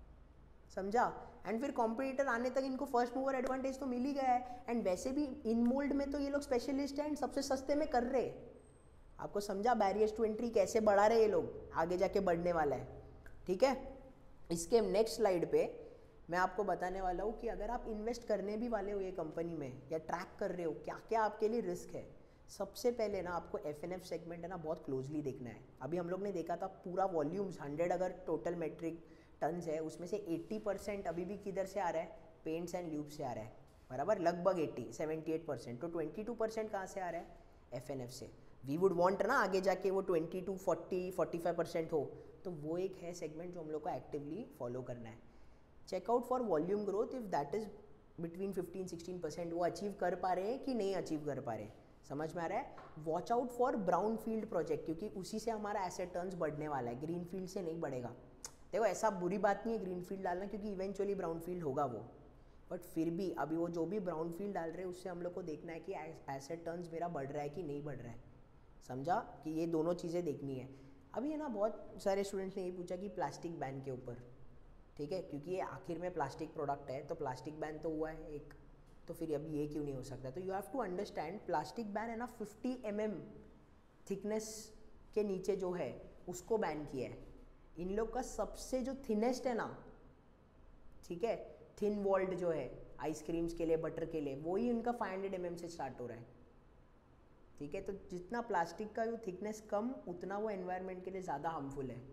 A: समझा? एंड फिर कॉम्पिटिटर आने तक इनको फर्स्ट मूवर एडवांटेज तो मिल ही गया है। एंड वैसे भी इन मोल्ड में तो ये लोग स्पेशलिस्ट हैं एंड सबसे सस्ते में कर रहे। आपको समझा बैरियर्स टू एंट्री कैसे बढ़ा रहे ये लोग, आगे जाके बढ़ने वाला है। ठीक है, इसके नेक्स्ट स्लाइड पे मैं आपको बताने वाला हूँ कि अगर आप इन्वेस्ट करने भी वाले हो ये कंपनी में या ट्रैक कर रहे हो, क्या क्या आपके लिए रिस्क है। सबसे पहले ना आपको एफ एन एफ सेगमेंट है ना बहुत क्लोजली देखना है। अभी हम लोग ने देखा था पूरा वॉल्यूम्स हंड्रेड अगर टोटल मेट्रिक टन्स है, उसमें से एट्टी परसेंट अभी भी किधर से आ रहा है, पेंट्स एंड ल्यूब से आ रहा है, बराबर, लगभग एट्टी सेवेंटी एट परसेंट। तो ट्वेंटी टू परसेंट कहाँ से आ रहा है, एफ एन एफ से। वी वुड वांट ना आगे जाके वो twenty to forty forty five percent हो, तो वो एक है सेगमेंट जो हम लोग को एक्टिवली फॉलो करना है। Check out for volume growth, if that is between fifteen sixteen percent वो अचीव कर पा रहे हैं कि नहीं अचीव कर पा रहे। समझ में आ रहा है? Watch out for brown field project, क्योंकि उसी से हमारा एसेट टर्न्स बढ़ने वाला है, ग्रीन फील्ड से नहीं बढ़ेगा। देखो ऐसा बुरी बात नहीं है ग्रीन फील्ड डालना, क्योंकि इवेंचुअली ब्राउन फील्ड होगा वो, बट फिर भी अभी वो जो भी ब्राउन फील्ड डाल रहे हैं उससे हम लोग को देखना है कि एसेट टर्न्स मेरा बढ़ रहा है कि नहीं बढ़ रहा है। समझा? कि ये दोनों चीज़ें देखनी है। अभी है ना बहुत सारे स्टूडेंट्स ने ये पूछा कि प्लास्टिक बैन के ऊपर, ठीक है, क्योंकि ये आखिर में प्लास्टिक प्रोडक्ट है तो प्लास्टिक बैन तो हुआ है एक, तो फिर अभी ये क्यों नहीं हो सकता। तो you have to understand plastic ban है ना फिफ्टी एम एम थिकनेस के नीचे जो है उसको बैन किया है। इन लोग का सबसे जो थिनेस्ट है ना, ठीक है, थिन वॉल्ड जो है आइसक्रीम्स के लिए, बटर के लिए, वो ही उनका फाइव हंड्रेड एम एम से स्टार्ट हो रहा है। ठीक है, तो जितना प्लास्टिक का जो थिकनेस कम, उतना वो एनवायरनमेंट के लिए ज़्यादा हार्मफुल है।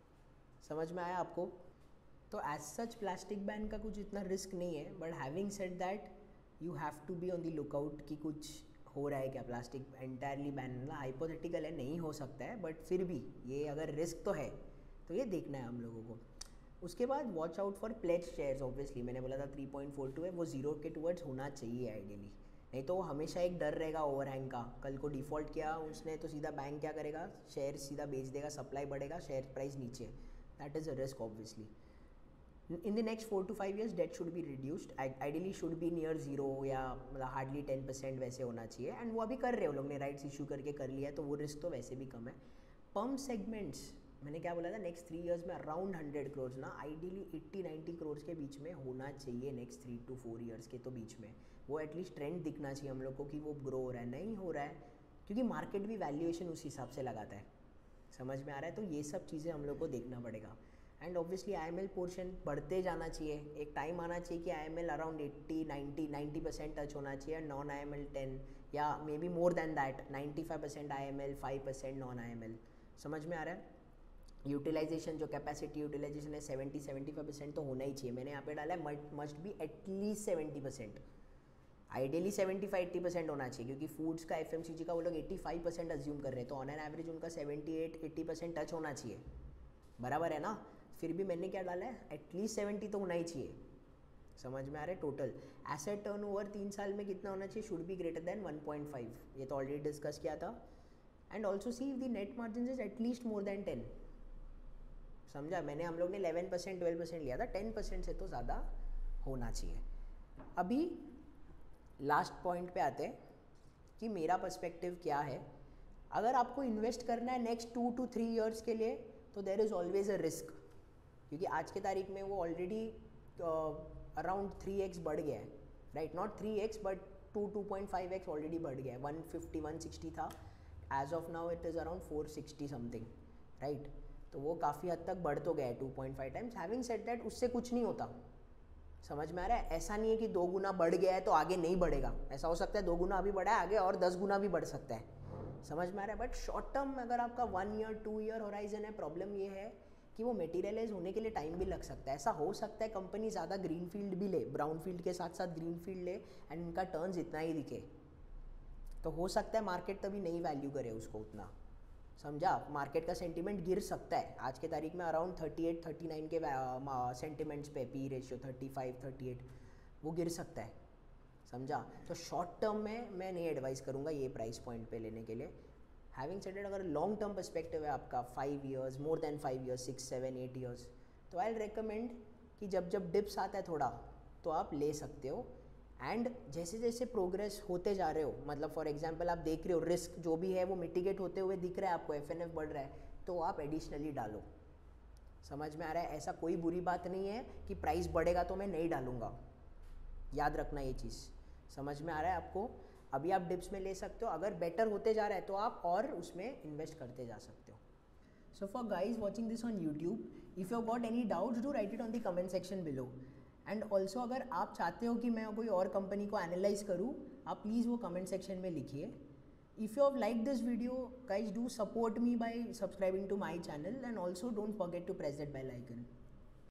A: समझ में आया आपको? तो एज सच प्लास्टिक बैन का कुछ इतना रिस्क नहीं है, but having said that you have to be on the lookout कि कुछ हो रहा है क्या। प्लास्टिक एंटायरली बैन ना हाइपोथेटिकल है, नहीं हो सकता है, बट फिर भी ये अगर रिस्क तो है तो ये देखना है हम लोगों को। उसके बाद watch out for pledge shares, obviously मैंने बोला था थ्री पॉइंट फोर टू है, वो जीरो के टूवर्ड्स होना चाहिए आइडियली, नहीं तो हमेशा एक डर रहेगा ओवरहैंग का। कल को डिफ़ॉल्ट किया उसने तो सीधा बैंक क्या करेगा, शेयर सीधा बेच देगा, सप्लाई बढ़ेगा, शेयर प्राइस नीचे, that is a risk obviously. In the next four to five years debt should be reduced, ideally should be near zero या मतलब हार्डली टेन परसेंट वैसे होना चाहिए। एंड वो अभी कर रहे हो लोग ने, राइट्स इशू करके कर लिया है, तो वो रिस्क तो वैसे भी कम है। पम्प सेगमेंट्स मैंने क्या बोला था, नेक्स्ट थ्री इयर्स में अराउंड हंड्रेड करोड़ ना, आइडियली एट्टी नाइन्टी करोड़ के बीच में होना चाहिए next three to four years के तो बीच में। वो एटलीस्ट ट्रेंड दिखना चाहिए हम लोग को कि वो ग्रो हो रहा है, नहीं हो रहा है, क्योंकि मार्केट भी वैल्यूएशन उस हिसाब से लगाता है। समझ में आ रहा है? तो ये सब चीज़ें हम लोग को देखना पड़ेगा। And obviously I M L portion बढ़ते जाना चाहिए, एक टाइम आना चाहिए कि I M L around eighty ninety ninety percent touch होना चाहिए, non I M L ten या maybe more than that, ninety five percent I M L, five percent non I M L. समझ में आ रहा है? Utilization जो capacity utilization है सेवेंटी सेवेंटी फाइव परसेंट तो होना ही चाहिए। मैंने यहाँ पे डाला है must be at least seventy percent, ideally seventy five eighty percent होना चाहिए, क्योंकि फूड्स का एफ एम सी जी का वो लोग एट्टी फाइव परसेंट अज्यूम कर रहे हैं, तो ऑन एन एवरेज उनका seventy eight eighty percent touch होना चाहिए, बराबर है ना। फिर भी मैंने क्या डाला है, एटलीस्ट सेवेंटी तो होना ही चाहिए। समझ में आ रहा है? टोटल एसेट टर्नओवर तीन साल में कितना होना चाहिए, should be greater than one point five, ये तो ऑलरेडी डिस्कस किया था। And also see the net margin is at least more than ten. समझा? मैंने हम लोग ने इलेवन परसेंट ट्वेल्व परसेंट लिया था, टेन परसेंट से तो ज़्यादा होना चाहिए। अभी लास्ट पॉइंट पे आते हैं कि मेरा पर्सपेक्टिव क्या है। अगर आपको इन्वेस्ट करना है next two to three years के लिए, तो there is always a risk, क्योंकि आज के तारीख में वो ऑलरेडी अराउंड थ्री एक्स बढ़ गया है, right, not three x but two two point five x already बढ़ गया है। वन फिफ्टी वन सिक्सटी था, as of now it is around four sixty something, right. तो वो काफ़ी हद तक बढ़ तो गया है two point five times. Having said that उससे कुछ नहीं होता। समझ में आ रहा है? ऐसा नहीं है कि दो गुना बढ़ गया है तो आगे नहीं बढ़ेगा, ऐसा हो सकता है दो गुना अभी बढ़ा है, आगे और दस गुना भी बढ़ सकता है। समझ में आ रहा है? बट शॉर्ट टर्म अगर आपका one year two year horizon है, प्रॉब्लम ये है कि वो मटेरियलाइज होने के लिए टाइम भी लग सकता है। ऐसा हो सकता है कंपनी ज़्यादा ग्रीन फील्ड भी ले, ब्राउन फील्ड के साथ साथ ग्रीन फील्ड ले एंड इनका टर्न्स इतना ही दिखे, तो हो सकता है मार्केट तभी नहीं वैल्यू करे उसको उतना, समझा। मार्केट का सेंटिमेंट गिर सकता है। आज के तारीख में around thirty eight thirty nine के सेंटिमेंट्स पे P ratio thirty five thirty eight वो गिर सकता है, समझा। तो शॉर्ट टर्म में मैं नहीं एडवाइस करूँगा ये प्राइस पॉइंट पे लेने के लिए। हैविंग सेड इट, अगर लॉन्ग टर्म पर्सपेक्टिव है आपका five years, more than five years, six seven eight years, तो आई रिकमेंड कि जब जब डिप्स आता है थोड़ा तो आप ले सकते हो। एंड जैसे जैसे प्रोग्रेस होते जा रहे हो, मतलब फॉर एग्जांपल आप देख रहे हो रिस्क जो भी है वो मिटिगेट होते हुए दिख रहा है आपको, एफ एन एफ बढ़ रहा है, तो आप एडिशनली डालो। समझ में आ रहा है? ऐसा कोई बुरी बात नहीं है कि प्राइस बढ़ेगा तो मैं नहीं डालूंगा, याद रखना ये चीज़। समझ में आ रहा है आपको? अभी आप डिप्स में ले सकते हो, अगर बेटर होते जा रहा है तो आप और उसमें इन्वेस्ट करते जा सकते हो। So for guys watching this on YouTube, if you got any doubts do write it on the comment section below. And also अगर आप चाहते हो कि मैं कोई और कंपनी को एनालाइज करूँ, आप प्लीज़ वो कमेंट सेक्शन में लिखिए। If you have like this video guys, do support me by subscribing to my channel and also don't forget to press that bell icon.